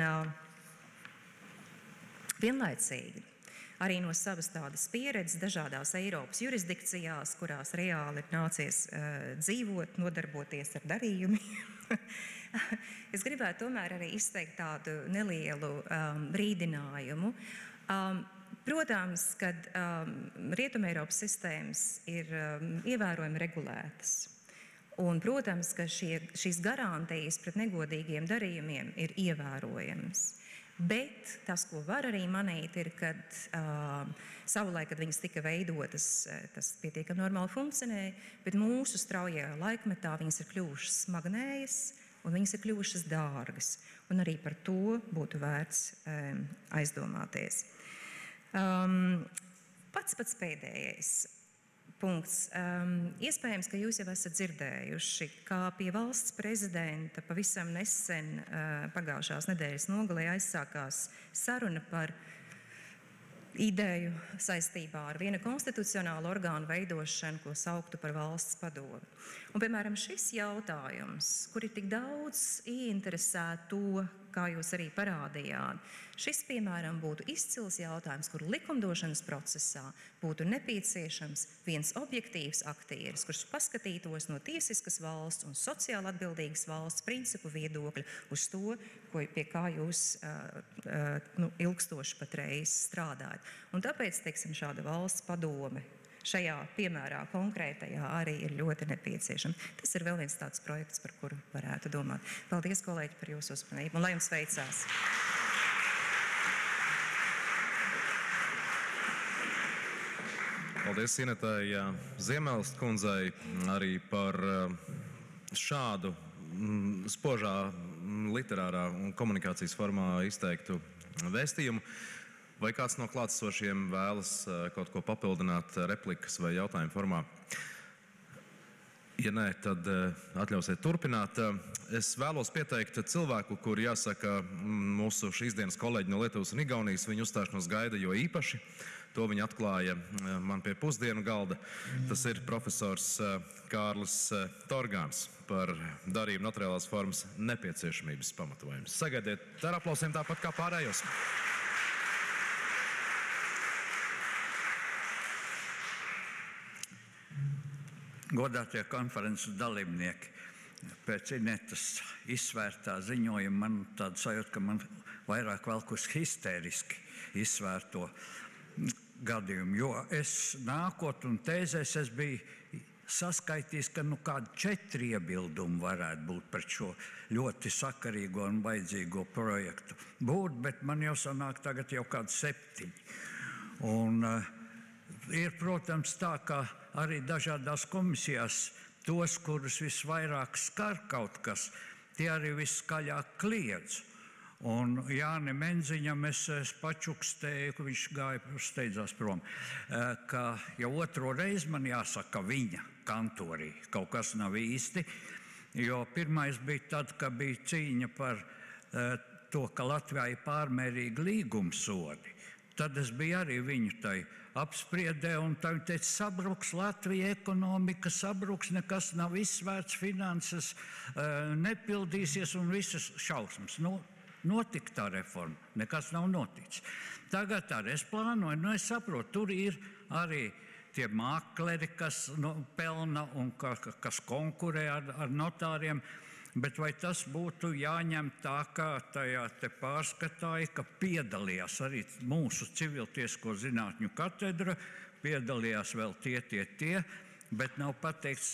vienlaicīgi arī no savas tādas pieredzes dažādās Eiropas jurisdikcijās, kurās reāli ir nācies dzīvot, nodarboties ar darījumiem, es gribētu tomēr arī izteikt tādu nelielu brīdinājumu. Protams, kad Rietumeiropas sistēmas ir ievērojami regulētas. Un, protams, ka šīs garantijas pret negodīgiem darījumiem ir ievērojamas. Bet tas, ko var arī manīt, ir, kad savulaik, kad viņas tika veidotas, tas pietiekami normāli funkcionēja, bet mūsu straujajā laikmetā viņas ir kļuvušas smagnējas un viņas ir kļuvušas dārgas. Un arī par to būtu vērts aizdomāties. Pats pēdējais punkts. Iespējams, ka jūs jau esat dzirdējuši, kā pie valsts prezidenta pavisam nesen pagājušās nedēļas nogalē aizsākās saruna par ideju saistībā ar viena konstitucionāla orgāna veidošanu, ko sauktu par valsts padomi. Un, piemēram, šis jautājums, kur ir tik daudz ieinteresē to, kā jūs arī parādījāt, šis, piemēram, būtu izcils jautājums, kur likumdošanas procesā būtu nepieciešams viens objektīvs aktieris, kurš paskatītos no tiesiskas valsts un sociāli atbildīgas valsts principu viedokļa uz to, pie kā jūs ilgstoši patreiz strādājat. Un tāpēc, teiksim, šāda valsts padome šajā piemērā konkrētajā arī ir ļoti nepieciešama. Tas ir vēl viens tāds projekts, par kuru varētu domāt. Paldies, kolēģi, par jūsu uzmanību, un lai jums veicās! Paldies Inetai Ziemeles kundzei arī par šādu spožā literārā un komunikācijas formā izteiktu vēstījumu. Vai kāds no klātesošiem vēlas kaut ko papildināt replikas vai jautājumu formā? Ja nē, tad atļausiet turpināt. Es vēlos pieteikt cilvēku, kur jāsaka mūsu šīs dienas kolēģi no Lietuvas un Igaunijas, viņu uzstāšanos gaida jo īpaši. To viņi atklāja man pie pusdienu galda. Tas ir profesors Kārlis Torgāns par darījuma notariālās formas nepieciešamības pamatojumus. Sagaidiet ar aplausiem tāpat kā pārējos. Godātie konferences dalībnieki, pēc Inetas izsvērtā ziņojuma man tāda sajūta, ka man vairāk velk uz histēriski izsvērto gadījumu, jo es nākot un tēzēs es biju saskaitījis, ka kādi 4 iebildumi varētu būt pret šo ļoti sakarīgo un vajadzīgo projektu būt, bet man jau sanāk tagad jau kādi 7. Un ir, protams, tā, ka arī dažādās komisijās tos, kurus visvairāk skar kaut kas, tie arī viskaļāk kliedz. Un Jāni Menziņam es pačukstēju, ka viņš steidzās prom, ka jau otro reizi man jāsaka viņa kantorī. Kaut kas nav īsti, jo pirmais bija tad, ka bija cīņa par to, ka Latvijā ir pārmērīgi līgumsodi. Tad es biju arī viņu tai apspriedē, un tā viņi teica, sabruks Latvija, ekonomika sabruks, nekas nav izsvērts, finanses nepildīsies un visas šausmas. Notika tā reforma, nekas nav noticis. Tagad arī es plānoju, es saprotu, tur ir arī tie mākleri, kas pelna un kas konkurē ar notāriem, bet vai tas būtu jāņem tā, kā tajā te pārskatāja, ka piedalījās arī mūsu civiltiesisko zinātņu katedra, piedalījās vēl tie, bet nav pateikts,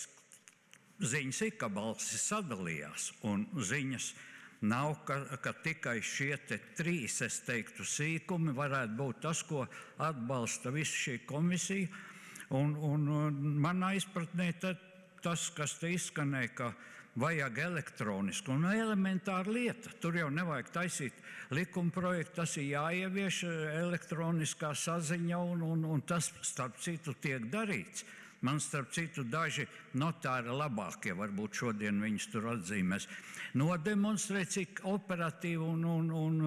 ziņas ir, ka balsis sadalījās, un ziņas nav, ka tikai šie 3, es teiktu, sīkumi varētu būt tas, ko atbalsta visa šī komisija. Un manā izpratnē tas, kas te izskanēja, ka vajag elektronisku un elementāru lieta. Tur jau nevajag taisīt likuma projektu, tas ir jāievieš elektroniskā saziņa un tas, starp citu, tiek darīts. Man, starp citu, daži notāri labākie, varbūt šodien viņus tur atzīmēs, nodemonstrē, cik operatīvi un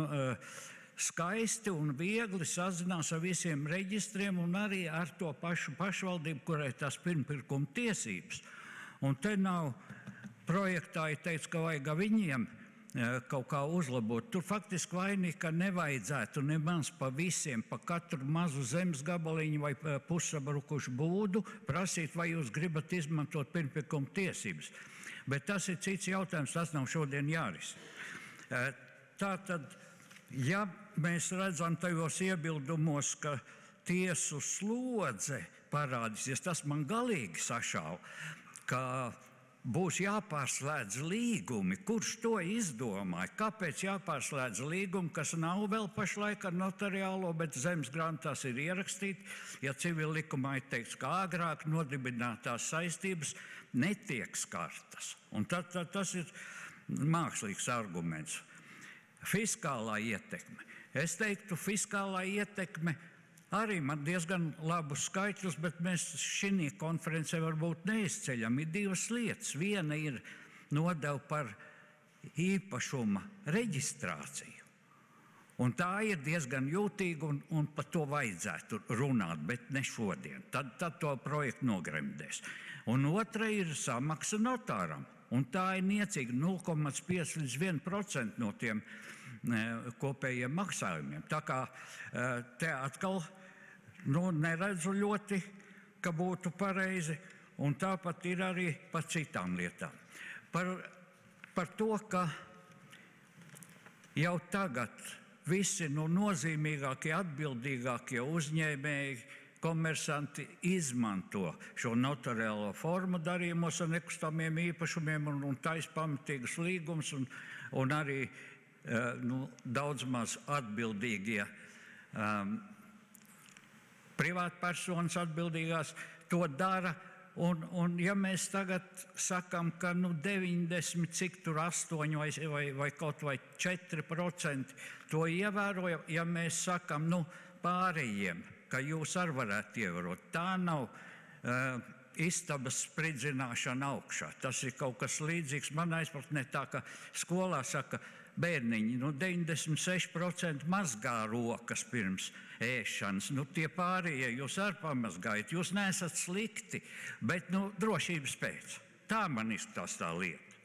skaisti un viegli sazinās ar visiem reģistriem un arī ar to pašu pašvaldību, kurai tās pirmpirkuma tiesības. Un te nav projektā, ja teica, ka vajag viņiem kaut kā uzlabot. Tur faktiski vainīgi, ka nevajadzētu nemaz pa visiem, pa katru mazu zemes gabaliņu vai pussabrukušu būdu prasīt, vai jūs gribat izmantot pirmpirkuma tiesības. Bet tas ir cits jautājums, tas nav šodien jārisina. Tātad, ja mēs redzam tajos iebildumos, ka tiesu slodze parādīsies, tas man galīgi sašauj, ka būs jāpārslēdz līgumi. Kurš to izdomāja? Kāpēc jāpārslēdz līgumi, kas nav vēl pašlaik ar notariālo, bet zemes grāmatās ir ierakstīti? Ja civil likumā ir teikts, ka agrāk nodibinātās saistības netiek skartas. Un tas ir mākslīgs arguments. Fiskālā ietekme. Es teiktu, fiskālā ietekme arī man diezgan labus skaitļus, bet mēs šī konferencē varbūt neizceļam. Ir 2 lietas. Viena ir nodeva par īpašuma reģistrāciju. Un tā ir diezgan jūtīga, un par to vajadzētu runāt, bet ne šodien. Tad to projektu nogremdēs. Un otra ir samaksa notāram. Un tā ir niecīga 0,5 līdz 1% no tiem kopējiem maksājumiem. Tā kā te atkal neredzu ļoti, ka būtu pareizi, un tāpat ir arī par citām lietām. Par to, ka jau tagad visi nozīmīgākie, atbildīgākie uzņēmēji, komersanti izmanto šo notariālo formu darījumos ar nekustamiem īpašumiem un taisa pamatīgus līgumus, un arī daudz maz atbildīgie privātpersonas atbildīgās to dara. Un ja mēs tagad sakam, ka 90, cik tur 8 vai kaut vai 4% to ievēroja, ja mēs sakam, pārējiem, ka jūs arī varētu ievērot. Tā nav istabas spridzināšana augšā. Tas ir kaut kas līdzīgs man aizpratnē tā, ka skolā saka, bērniņi, 96% mazgā rokas pirms ēšanas. Tie pārējie jūs arī pamazgājat. Jūs neesat slikti, bet drošības pēc. Tā man izskatās tā lieta.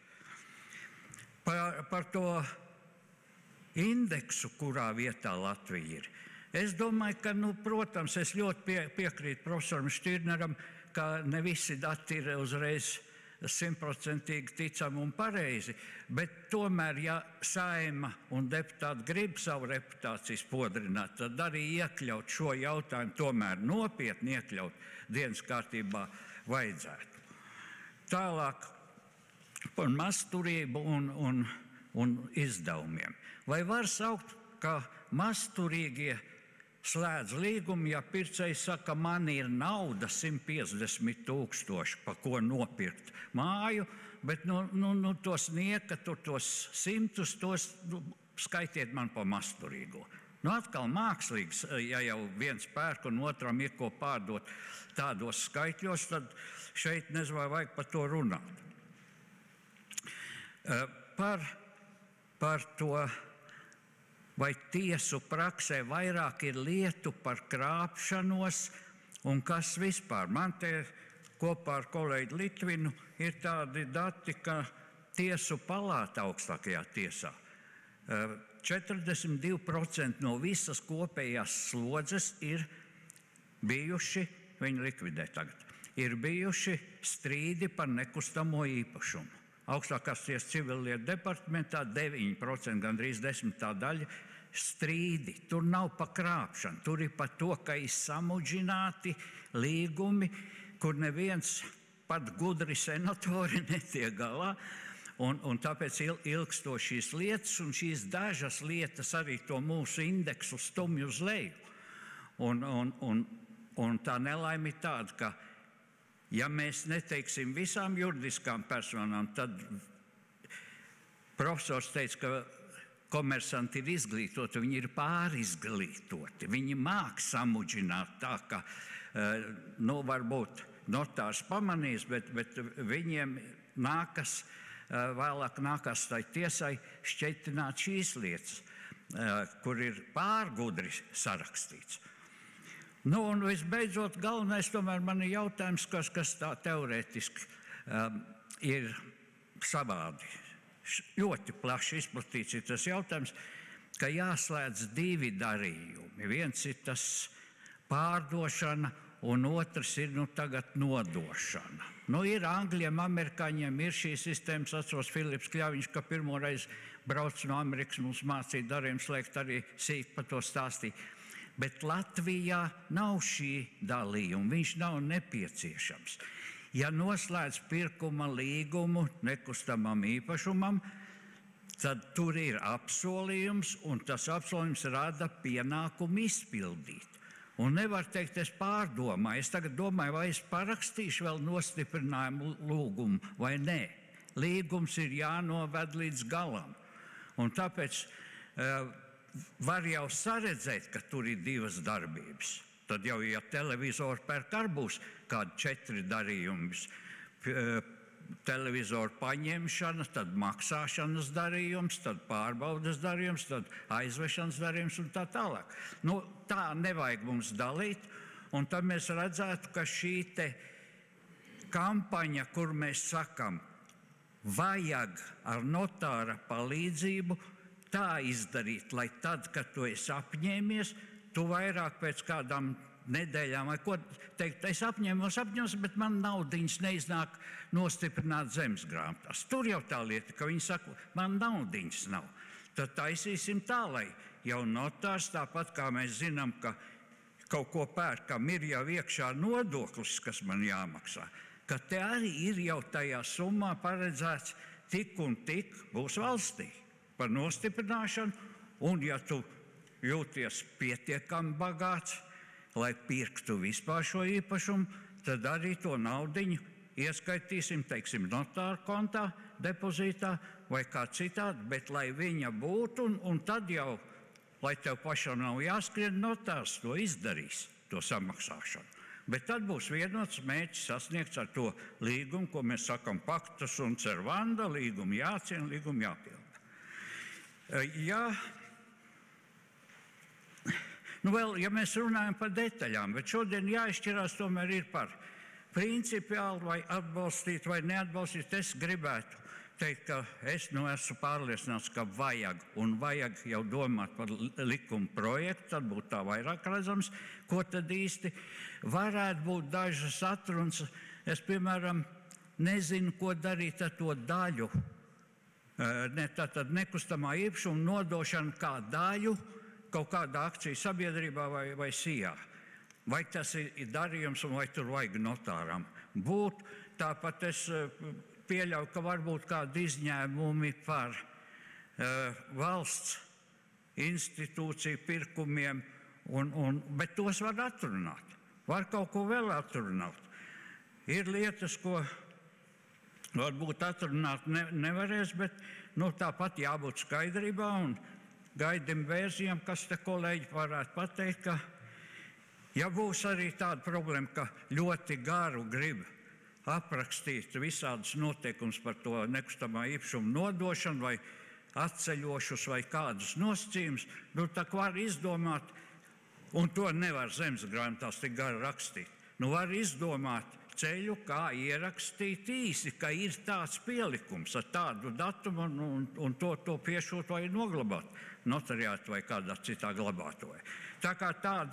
Par to indeksu, kurā vietā Latvija ir. Es domāju, ka, protams, es ļoti piekrītu profesoram Štirneram, ka ne visi dati ir uzreiz 100% ticami un pareizi, bet tomēr, ja Saeima un deputāti grib savu reputāciju spodrināt, tad arī iekļaut šo jautājumu, tomēr nopietni iekļaut dienas kārtībā vajadzētu. Tālāk par mazturību un izdevumiem. Vai var saukt, ka mazturīgie slēdz līgumu, ja pircējs saka, man ir nauda 150 000, pa ko nopirkt māju, bet tos nieka, tos 100, tos skaitiet man pa mazturīgo. Atkal mākslīgs, ja jau viens pērk un otram ir ko pārdot tādos skaitļos, tad šeit nezinu, vai vajag par to runāt. Par to, vai tiesu praksē vairāk ir lietu par krāpšanos un kas vispār. Man te kopā ar kolēģi Litvinu ir tādi dati, ka tiesu palāta augstākajā tiesā 42% no visas kopējās slodzes ir bijuši, viņi likvidē tagad, ir bijuši strīdi par nekustamo īpašumu. Augstākās tiesas civilietu departamentā 9%, gandrīz 10. daļa strīdi. Tur nav pa krāpšanu, tur ir par to, ka ir samudžināti līgumi, kur neviens pat gudri senatori netiek galā, un tāpēc ilgstošīs lietas, un šīs dažas lietas arī to mūsu indeksu stumj uz leju. Un tā nelaime ir tāda, ka ja mēs neteiksim visām juridiskām personām, tad profesors teica, ka komersanti ir izglītoti, viņi ir pārizglītoti. Viņi māk samudžināt tā, ka, varbūt notārs pamanīs, bet viņiem vēlāk nākas tai tiesai šķetināt šīs lietas, kur ir pārgudri sarakstīts. Un visbeidzot, galvenais tomēr man ir jautājums, kas tā teorētiski ir savādi. Ļoti plaši izplatīts ir tas jautājums, ka jāslēdz 2 darījumi. Viens ir tas pārdošana, un otrs ir tagad nodošana. Ir angļiem, amerikāņiem ir šī sistēma, atceros Filips Kļaviņš, ka pirmoreiz brauc no Amerikas, mums mācīja darījumu slēgt, arī sīk par to stāstīt. Bet Latvijā nav šī dalījuma, viņš nav nepieciešams. Ja noslēdz pirkuma līgumu nekustamam īpašumam, tad tur ir apsolījums, un tas apsolījums rada pienākumu izpildīt. Un nevar teikt, es pārdomāju, es tagad domāju, vai es parakstīšu vēl nostiprinājumu lūgumu vai nē. Līgums ir jānoved līdz galam. Un tāpēc var jau saredzēt, ka tur ir 2 darbības. Tad jau, ja televizoru pērk, būs kādi 4 darījumus. televizoru paņemšana, tad maksāšanas darījums, tad pārbaudes darījums, tad aizvešanas darījums un tā tālāk. Nu, tā nevajag mums dalīt, un tad mēs redzētu, ka šī te kampaņa, kur mēs sakam, vajag ar notāra palīdzību tā izdarīt, lai tad, kad tu esi apņēmies, tu vairāk pēc kādām nedēļām vai ko teikt, es apņemos, bet man naudiņas neiznāk nostiprināt zemesgrāmatās. Tur jau tā lieta, ka viņi saka, man naudiņas nav. Tad taisīsim tā, lai jau notārs, tāpat kā mēs zinām, ka kaut ko pērkam ir jau iekšā nodoklis, kas man jāmaksā, ka te arī ir jau tajā summā paredzēts tik un tik būs valstī par nostiprināšanu, un ja tu jūties pietiekami bagāts, lai pirktu vispār šo īpašumu, tad arī to naudiņu ieskaitīsim, teiksim, notāra kontā, depozītā vai kā citādi, bet lai viņa būtu, un tad jau, lai tev pašam nav jāskrien, notārs to izdarīs, to samaksāšanu. Bet tad būs vienots mērķis sasniegts ar to līgumu, ko mēs sakam pactus un servanda, līgumu jāciena, līgumu jāpilda. Nu vēl, ja mēs runājam par detaļām, bet šodien jāizšķirās tomēr ir par principiāli vai atbalstīt vai neatbalstīt. Es gribētu teikt, ka es esmu pārliecināts, ka vajag jau domāt par likuma projektu, tad būtu tā vairāk redzams, ko tad īsti varētu būt dažas atrunas. Es, piemēram, nezinu, ko darīt ar to daļu, tātad nekustamā īpašuma nodošanu kā daļu, kaut kādā akciju sabiedrībā vai SIA. Vai tas ir darījums un vai tur vajag notāram būt. Tāpat es pieļauju, ka varbūt kādi izņēmumi par valsts institūciju pirkumiem, bet tos var atrunāt. Var kaut ko vēl atrunāt. Ir lietas, ko varbūt atrunāt nevarēs, bet tāpat jābūt skaidrībā un gaidim vērziem, kas te kolēģi varētu pateikt, ka ja būs arī tāda problēma, ka ļoti garu grib aprakstīt visādus noteikumus par to nekustamā īpašuma nodošanu vai atceļošus vai kādus nosacījumus, tā var izdomāt, un to nevar zemesgrāmatās tik gari rakstīt. Var izdomāt ceļu, kā ierakstīt īsi, ka ir tāds pielikums ar tādu datumu un to piešūt vai noglabāt notariātu vai kādā citā glabātuvē. Tā kā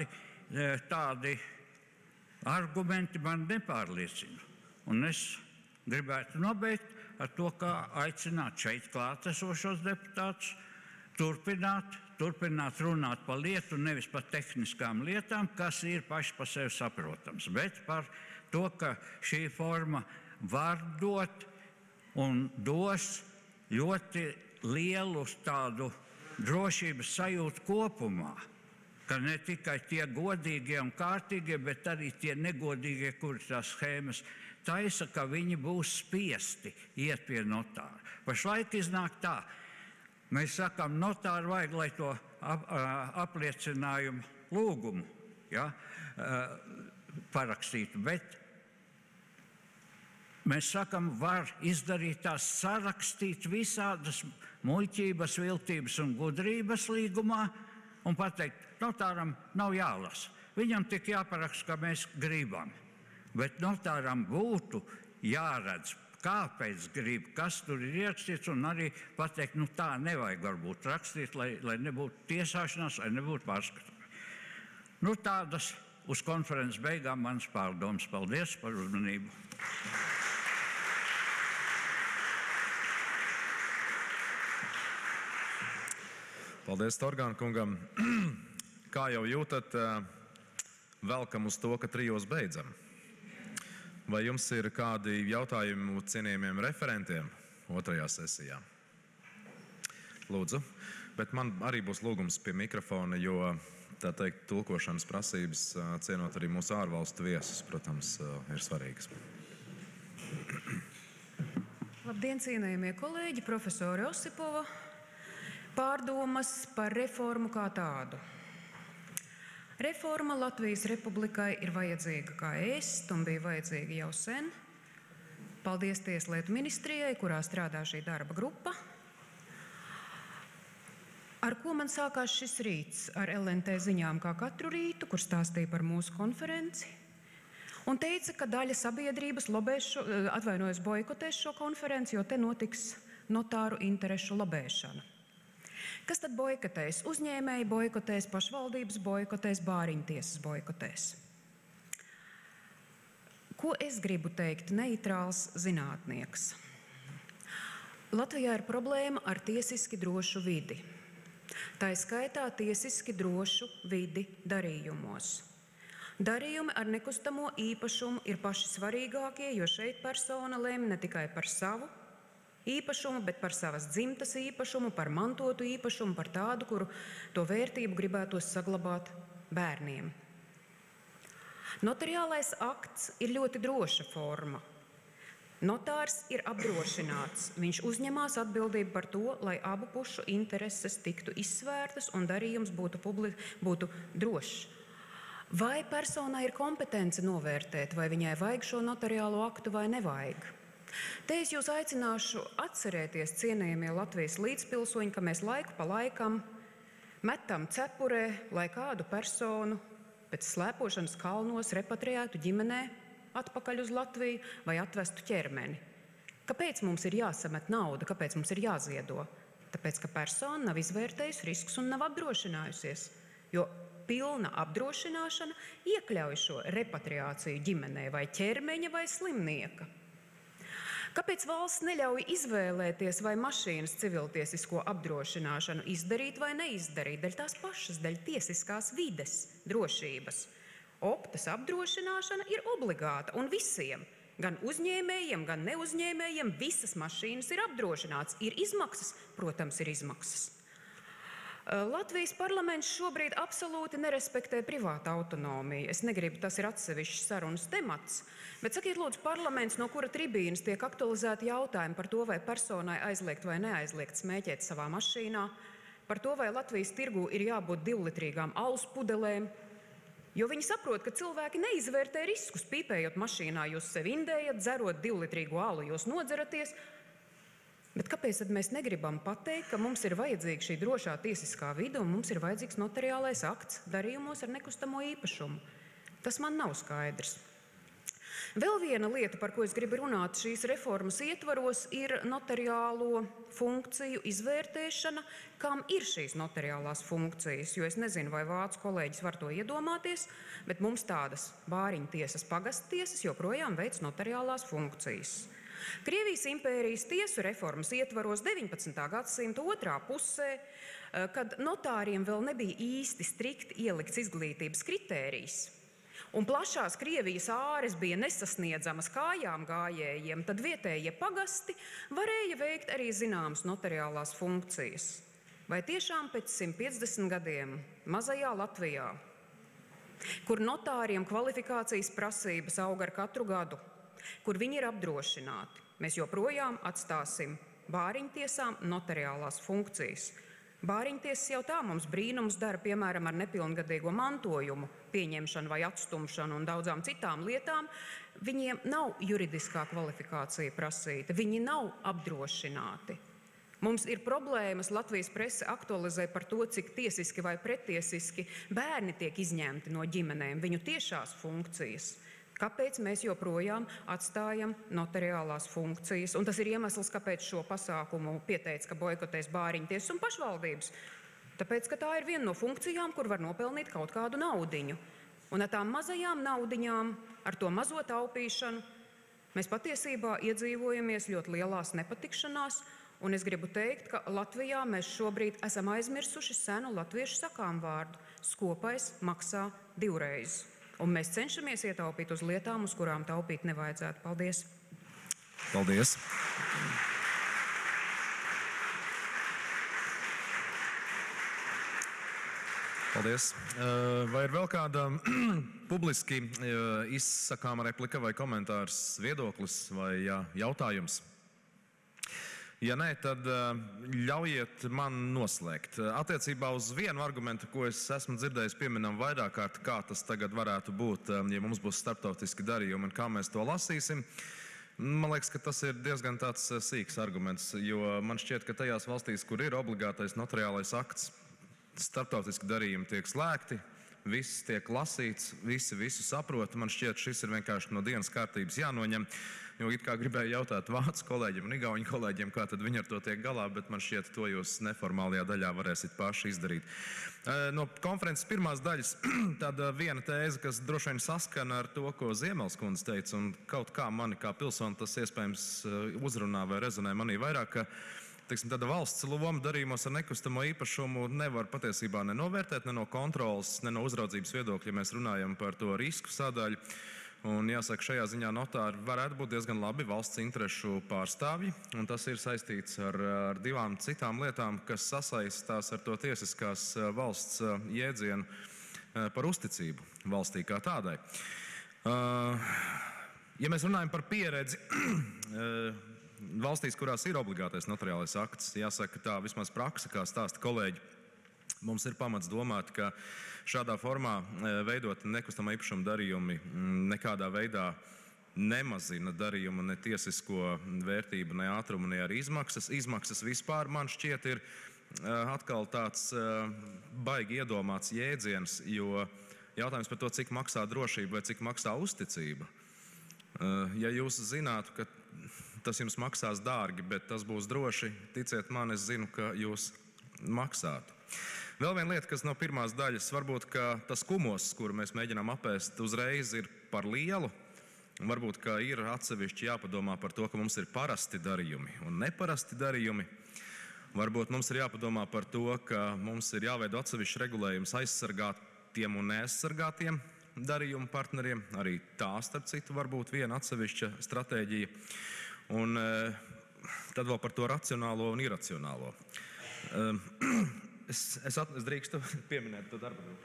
tādi argumenti man nepārliecina. Un es gribētu nobeigt ar to, kā aicināt šeit klātesošos deputātus turpināt runāt par lietu, nevis par tehniskām lietām, kas ir paši par sevi saprotams, bet par to, ka šī forma var dot un dos ļoti lielu tādu drošības sajūtu kopumā, ka ne tikai tie godīgie un kārtīgie, bet arī tie negodīgie, kuri tās schēmas taisa, ka viņi būs spiesti iet pie notāra. Pašlaik iznāk tā. Mēs sakām, notāru vajag, lai to apliecinājumu lūgumu parakstītu, bet mēs sakām, var izdarīt tās sarakstīt visādas muļķības, viltības un gudrības līgumā un pateikt, notāram nav jālasa. Viņam tik jāparaksta, ka mēs gribam, bet notāram būtu jāredz, kāpēc grib, kas tur ir ierakstīts, un arī pateikt, tā nevajag varbūt rakstīt, lai nebūtu tiesāšanās, lai nebūtu pārskatumi. Tādas uz konferences beigām manas pārdomas. Paldies par uzmanību. Paldies Torgāna kungam. Kā jau jūtat, velkam uz to, ka trijos beidzam. Vai jums ir kādi jautājumi cienījamiem referentiem otrajā sesijā? Lūdzu, bet man arī būs lūgums pie mikrofona, jo, tā teikt, tulkošanas prasības, cienot arī mūsu ārvalstu viesus, protams, ir svarīgas. Labdien, cienējamie kolēģi, profesori Osipova. Pārdomas par reformu kā tādu. Reforma Latvijas Republikai ir vajadzīga kā ēst un bija vajadzīga jau sen. Paldies Tieslietu ministrijai, kurā strādā šī darba grupa. Ar ko man sākās šis rīts? Ar LNT ziņām kā katru rītu, kur stāstīja par mūsu konferenci. Un teica, ka daļa sabiedrības boikotēs šo konferenci, jo te notiks notāru interešu lobēšana. Kas tad boikotēs? Uzņēmēji boikotēs, pašvaldības boikotēs, bāriņtiesas boikotēs. Ko es gribu teikt, neitrāls zinātnieks? Latvijā ir problēma ar tiesiski drošu vidi. Tā ir skaitā tiesiski drošu vidi darījumos. Darījumi ar nekustamo īpašumu ir paši svarīgākie, jo šeit persona lemj ne tikai par savu īpašumu, bet par savas dzimtas īpašumu, par mantotu īpašumu, par tādu, kuru to vērtību gribētos saglabāt bērniem. Notariālais akts ir ļoti droša forma. Notārs ir apdrošināts. Viņš uzņemās atbildību par to, lai abu pušu intereses tiktu izsvērtas un darījums būtu drošs. Vai personai ir kompetence novērtēt, vai viņai vajag šo notariālo aktu vai nevajag? Te es jūs aicināšu atcerēties, cienījamie Latvijas līdzpilsoņi, ka mēs laiku pa laikam metam cepurē, lai kādu personu pēc slēpošanas kalnos repatriētu ģimenē atpakaļ uz Latviju vai atvestu ķermeni. Kāpēc mums ir jāsamet nauda, kāpēc mums ir jāziedo? Tāpēc, ka persona nav izvērtējusi riskus un nav apdrošinājusies, jo pilna apdrošināšana iekļauj šo repatriāciju ģimenē vai ķermeņa vai slimnieka. Kāpēc valsts neļauj izvēlēties vai mašīnas civiltiesisko apdrošināšanu izdarīt vai neizdarīt? Daļ tās pašas, daļ tiesiskās vides drošības. Optas apdrošināšana ir obligāta un visiem, gan uzņēmējiem, gan neuzņēmējiem, visas mašīnas ir apdrošināts. Ir izmaksas? Protams, ir izmaksas. Latvijas parlaments šobrīd absolūti nerespektē privātu autonomiju. Es negribu, tas ir atsevišķs sarunas temats, bet sakiet lūdzu, parlaments, no kura tribīnas tiek aktualizēti jautājumi par to, vai personai aizliegt vai neaizliegt smēķēt savā mašīnā, par to, vai Latvijas tirgū ir jābūt 2-litrīgām alus pudelēm, jo viņi saprot, ka cilvēki neizvērtē riskus. Pīpējot mašīnā, jūs sevi indējat, dzerot 2-litrīgu alu, jūs nodzeraties. Bet kāpēc tad mēs negribam pateikt, ka mums ir vajadzīga šī drošā tiesiskā vide un mums ir vajadzīgs notariālais akts darījumos ar nekustamo īpašumu? Tas man nav skaidrs. Vēl viena lieta, par ko es gribu runāt šīs reformas ietvaros, ir notariālo funkciju izvērtēšana, kam ir šīs notariālās funkcijas, jo es nezinu, vai vācu kolēģis var to iedomāties, bet mums tādas bāriņtiesas, pagasttiesas joprojām veic notariālās funkcijas. Krievijas impērijas tiesu reformas ietvaros 19. gadsimta otrā pusē, kad notāriem vēl nebija īsti strikti ielikts izglītības kritērijs, un plašās Krievijas āres bija nesasniedzamas kājām gājējiem, tad vietējie pagasti varēja veikt arī zināmas notariālās funkcijas. Vai tiešām pēc 150 gadiem mazajā Latvijā, kur notāriem kvalifikācijas prasības auga ar katru gadu, kur viņi ir apdrošināti, mēs joprojām atstāsim bāriņtiesām notariālās funkcijas. Bāriņtiesas jau tā mums brīnums dara, piemēram, ar nepilngadīgo mantojumu pieņemšanu vai atstumšanu un daudzām citām lietām. Viņiem nav juridiskā kvalifikācija prasīta, viņi nav apdrošināti. Mums ir problēmas, Latvijas prese aktualizē par to, cik tiesiski vai pretiesiski bērni tiek izņemti no ģimenēm, viņu tiešās funkcijas. Kāpēc mēs joprojām atstājam notariālās funkcijas? Un tas ir iemesls, kāpēc šo pasākumu pieteica, ka boikotēs bāriņtiesas un pašvaldības. Tāpēc, ka tā ir viena no funkcijām, kur var nopelnīt kaut kādu naudiņu. Un ar tām mazajām naudiņām, ar to mazo taupīšanu, mēs patiesībā iedzīvojamies ļoti lielās nepatikšanās. Un es gribu teikt, ka Latvijā mēs šobrīd esam aizmirsuši senu latviešu sakām vārdu. Skopais maksā divreiz. Un mēs cenšamies ietaupīt uz lietām, uz kurām taupīt nevajadzētu. Paldies! Paldies! Paldies! Vai ir vēl kāda publiski izsakāma replika vai komentārs, viedoklis vai jautājums? Ja nē, tad ļaujiet man noslēgt. Attiecībā uz vienu argumentu, ko es esmu dzirdējis pieminam vairāk kārt, kā tas tagad varētu būt, ja mums būs starptautiski darījumi un kā mēs to lasīsim. Man liekas, ka tas ir diezgan tāds sīks arguments, jo man šķiet, ka tajās valstīs, kur ir obligātais notariālais akts, starptautiski darījumi tiek slēgti, viss tiek lasīts, visi visu saprot. Man šķiet, šis ir vienkārši no dienas kārtības jānoņem. Jo it kā gribēju jautāt vācu kolēģiem un igauņu kolēģiem, kā tad viņi ar to tiek galā, bet man šķiet, to jūs neformālajā daļā varēsiet paši izdarīt. No konferences pirmās daļas tāda viena tēze, kas droši vien saskana ar to, ko Ziemels kundze teica, un kaut kā mani kā pilsoni tas iespējams uzrunā vai rezonē manī vairāk, ka tāda valsts loma darījumos ar nekustamo īpašumu nevar patiesībā nenovērtēt, ne no kontrolas, ne no uzraudzības viedokļa, ja mēs runājam par to risku sadaļu. Un jāsaka, šajā ziņā notāri varētu būt diezgan labi valsts interešu pārstāvji, un tas ir saistīts ar divām citām lietām, kas sasaistās ar to tiesiskās valsts jēdzienu par uzticību valstī kā tādai. Ja mēs runājam par pieredzi valstīs, kurās ir obligātais notariālais akts, jāsaka tā vismaz praksa, kā stāsta kolēģi, mums ir pamats domāt, ka šādā formā veidot nekustamā īpašuma darījumi nekādā veidā nemazina darījumu ne tiesisko vērtību, ne ātrumu, ne arī izmaksas. Izmaksas vispār man šķiet ir atkal tāds baigi iedomāts jēdziens, jo jautājums par to, cik maksā drošība vai cik maksā uzticība. Ja jūs zinātu, ka tas jums maksās dārgi, bet tas būs droši, ticiet man, es zinu, ka jūs maksātu. Vēl viena lieta, kas no pirmās daļas, varbūt tas kumos, kuru mēs mēģinām apēst, uzreiz ir par lielu. Varbūt ir atsevišķi jāpadomā par to, ka mums ir parasti darījumi un neparasti darījumi. Varbūt mums ir jāpadomā par to, ka mums ir jāveido atsevišķi regulējums aizsargātiem un neaizsargātiem darījumu partneriem. Arī tā, starp citu, varbūt viena atsevišķa stratēģija. Un tad vēl par to racionālo un iracionālo. Es drīkstu pieminēt to darba grupu.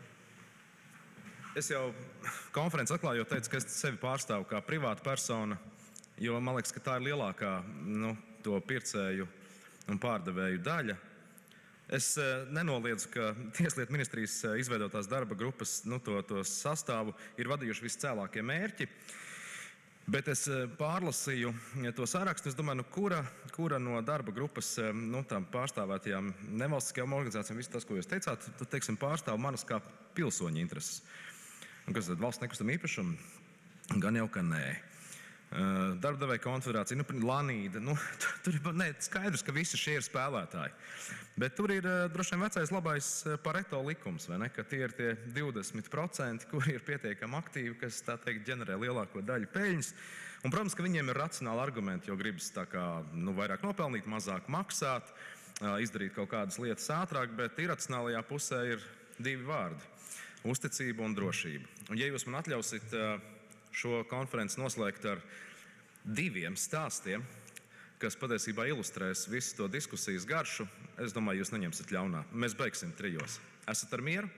Es jau konferences atklājot teicu, ka es sevi pārstāvu kā privāta persona, jo man liekas, ka tā ir lielākā to pircēju un pārdevēju daļa. Es nenoliedzu, ka Tieslietu ministrijas izveidotās darba grupas to sastāvu ir vadījuši viscēlākie mērķi. Bet es pārlasīju to sarakstu, es domāju, kura no darba grupas tām pārstāvētajām nevalstiskajām organizācijām, viss tas, ko jūs teicāt, teiksim, pārstāv manas kā pilsoņa intereses. Un kas tad valsts nekustamā īpašuma? Gan jau, ka nē. Darbdevēja konfederācija, Lanīda, tur ir skaidrs, ka visi šie ir spēlētāji. Bet tur ir droši vien vecais labais Pareto likums, vai ne? Ka tie ir tie 20%, kuri ir pietiekami aktīvi, kas, tā teikt, ģenerē lielāko daļu peļņas. Un, protams, ka viņiem ir racionāli argumenti, jo gribas tā kā vairāk nopelnīt, mazāk maksāt, izdarīt kaut kādas lietas ātrāk, bet iracionālajā pusē ir divi vārdi - uzticība un drošība. Un, ja jūs man atļausit šo konferenci noslēgt ar diviem stāstiem, kas patiesībā ilustrēs visu to diskusijas garšu, es domāju, jūs neņemsiet ļaunā. Mēs beigsim 3. Esat ar mieru?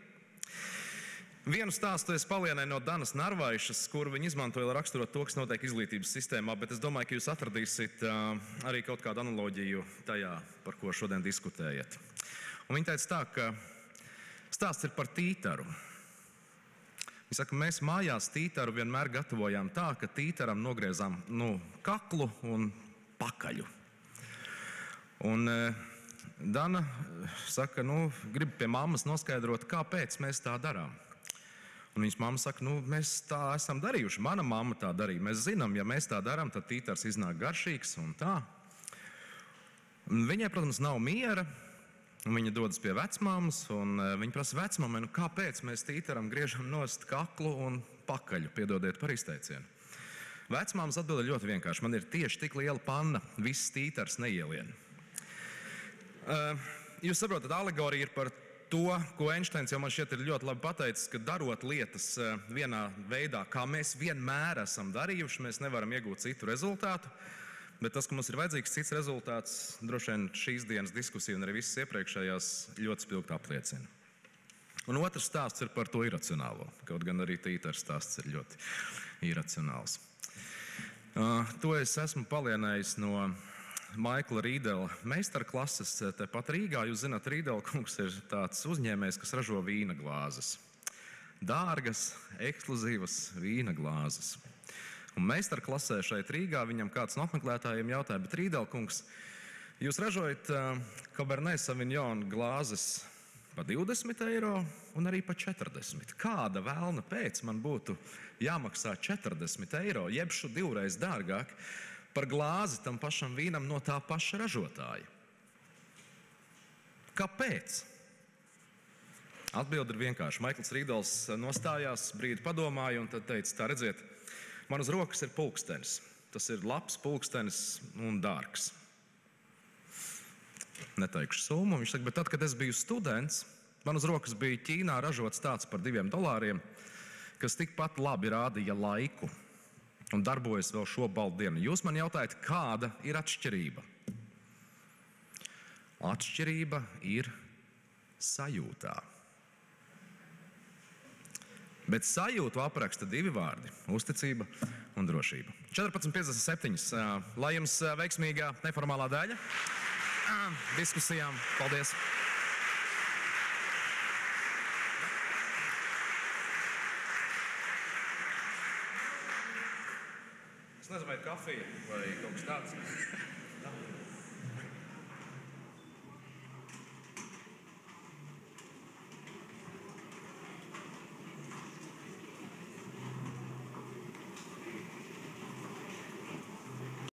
Vienu stāstu es palienēju no Danas Narvaišas, kuru viņi izmantoja, lai raksturot to, kas notiek izglītības sistēmā, bet es domāju, ka jūs atradīsiet arī kaut kādu analoģiju tajā, par ko šodien diskutējat. Un viņi teica tā, ka stāsts ir par tītaru. Viņi saka, mēs mājās tītaru vienmēr gatavojām tā, ka tītaram nogriezām kaklu un pakaļu. Un Dana saka, grib pie mammas noskaidrot, kāpēc mēs tā darām. Un viņas mamma saka, mēs tā esam darījuši, mana mamma tā darīja. Mēs zinām, ja mēs tā darām, tad tītars iznāk garšīgs un tā. Un viņai, protams, nav miera. Un viņa dodas pie vecmāmas, un viņa prasa vecmāmai, kāpēc mēs tītaram griežam nost kaklu un pakaļu, piedodiet par izteicienu. Vecmāmas atbilde ļoti vienkārši. Man ir tieši tik liela panna, viss tītars neielien. Jūs saprotat, alegorija ir par to, ko Einsteins jau man šķiet ir ļoti labi pateicis, ka darot lietas vienā veidā, kā mēs vienmēr esam darījuši, mēs nevaram iegūt citu rezultātu. Bet tas, ka mums ir vajadzīgs cits rezultāts, droši vien šīs dienas diskusija un arī visas iepriekšējās ļoti spilgti apliecina. Un otrs stāsts ir par to iracionālo, kaut gan arī tītars stāsts ir ļoti iracionāls. To es esmu palienējis no Maikla Rīdela meistarklases tepat Rīgā. Jūs zināt, Rīdela kungs ir tāds uzņēmējs, kas ražo vīna glāzes. Dārgas, ekskluzīvas vīna glāzes. Un meistarklasē šeit Rīgā viņam kāds no apmeklētājiem jautāja, bet Rīdelkungs, jūs ražojat Cabernet Sauvignon glāzes pa 20 eiro un arī pa 40. Kāda vēlna pēc man būtu jāmaksā 40 eiro, jebšu 2 reizes dārgāk par glāzi tam pašam vīnam no tā paša ražotāja? Kāpēc? Atbilde ir vienkārši. Maikls Rīdols nostājās, brīdi padomāja un tad teica, tā redziet, man uz rokas ir pulkstenis. Tas ir labs pulkstenis un dārgs. Neteikšu summu. Viņš saka, bet tad, kad es biju students, man uz rokas bija Ķīnā ražots tāds par $2, kas tikpat labi rādīja laiku un darbojas vēl šo baltdienu. Jūs man jautājat, kāda ir atšķirība? Atšķirība ir sajūtā. Bet sajūtu apraksta 2 vārdi – uzticība un drošība. 14:57. Lai jums veiksmīgā neformālā daļa diskusijām. Paldies! Es nezinu, vai kafija vai kaut kas tāds.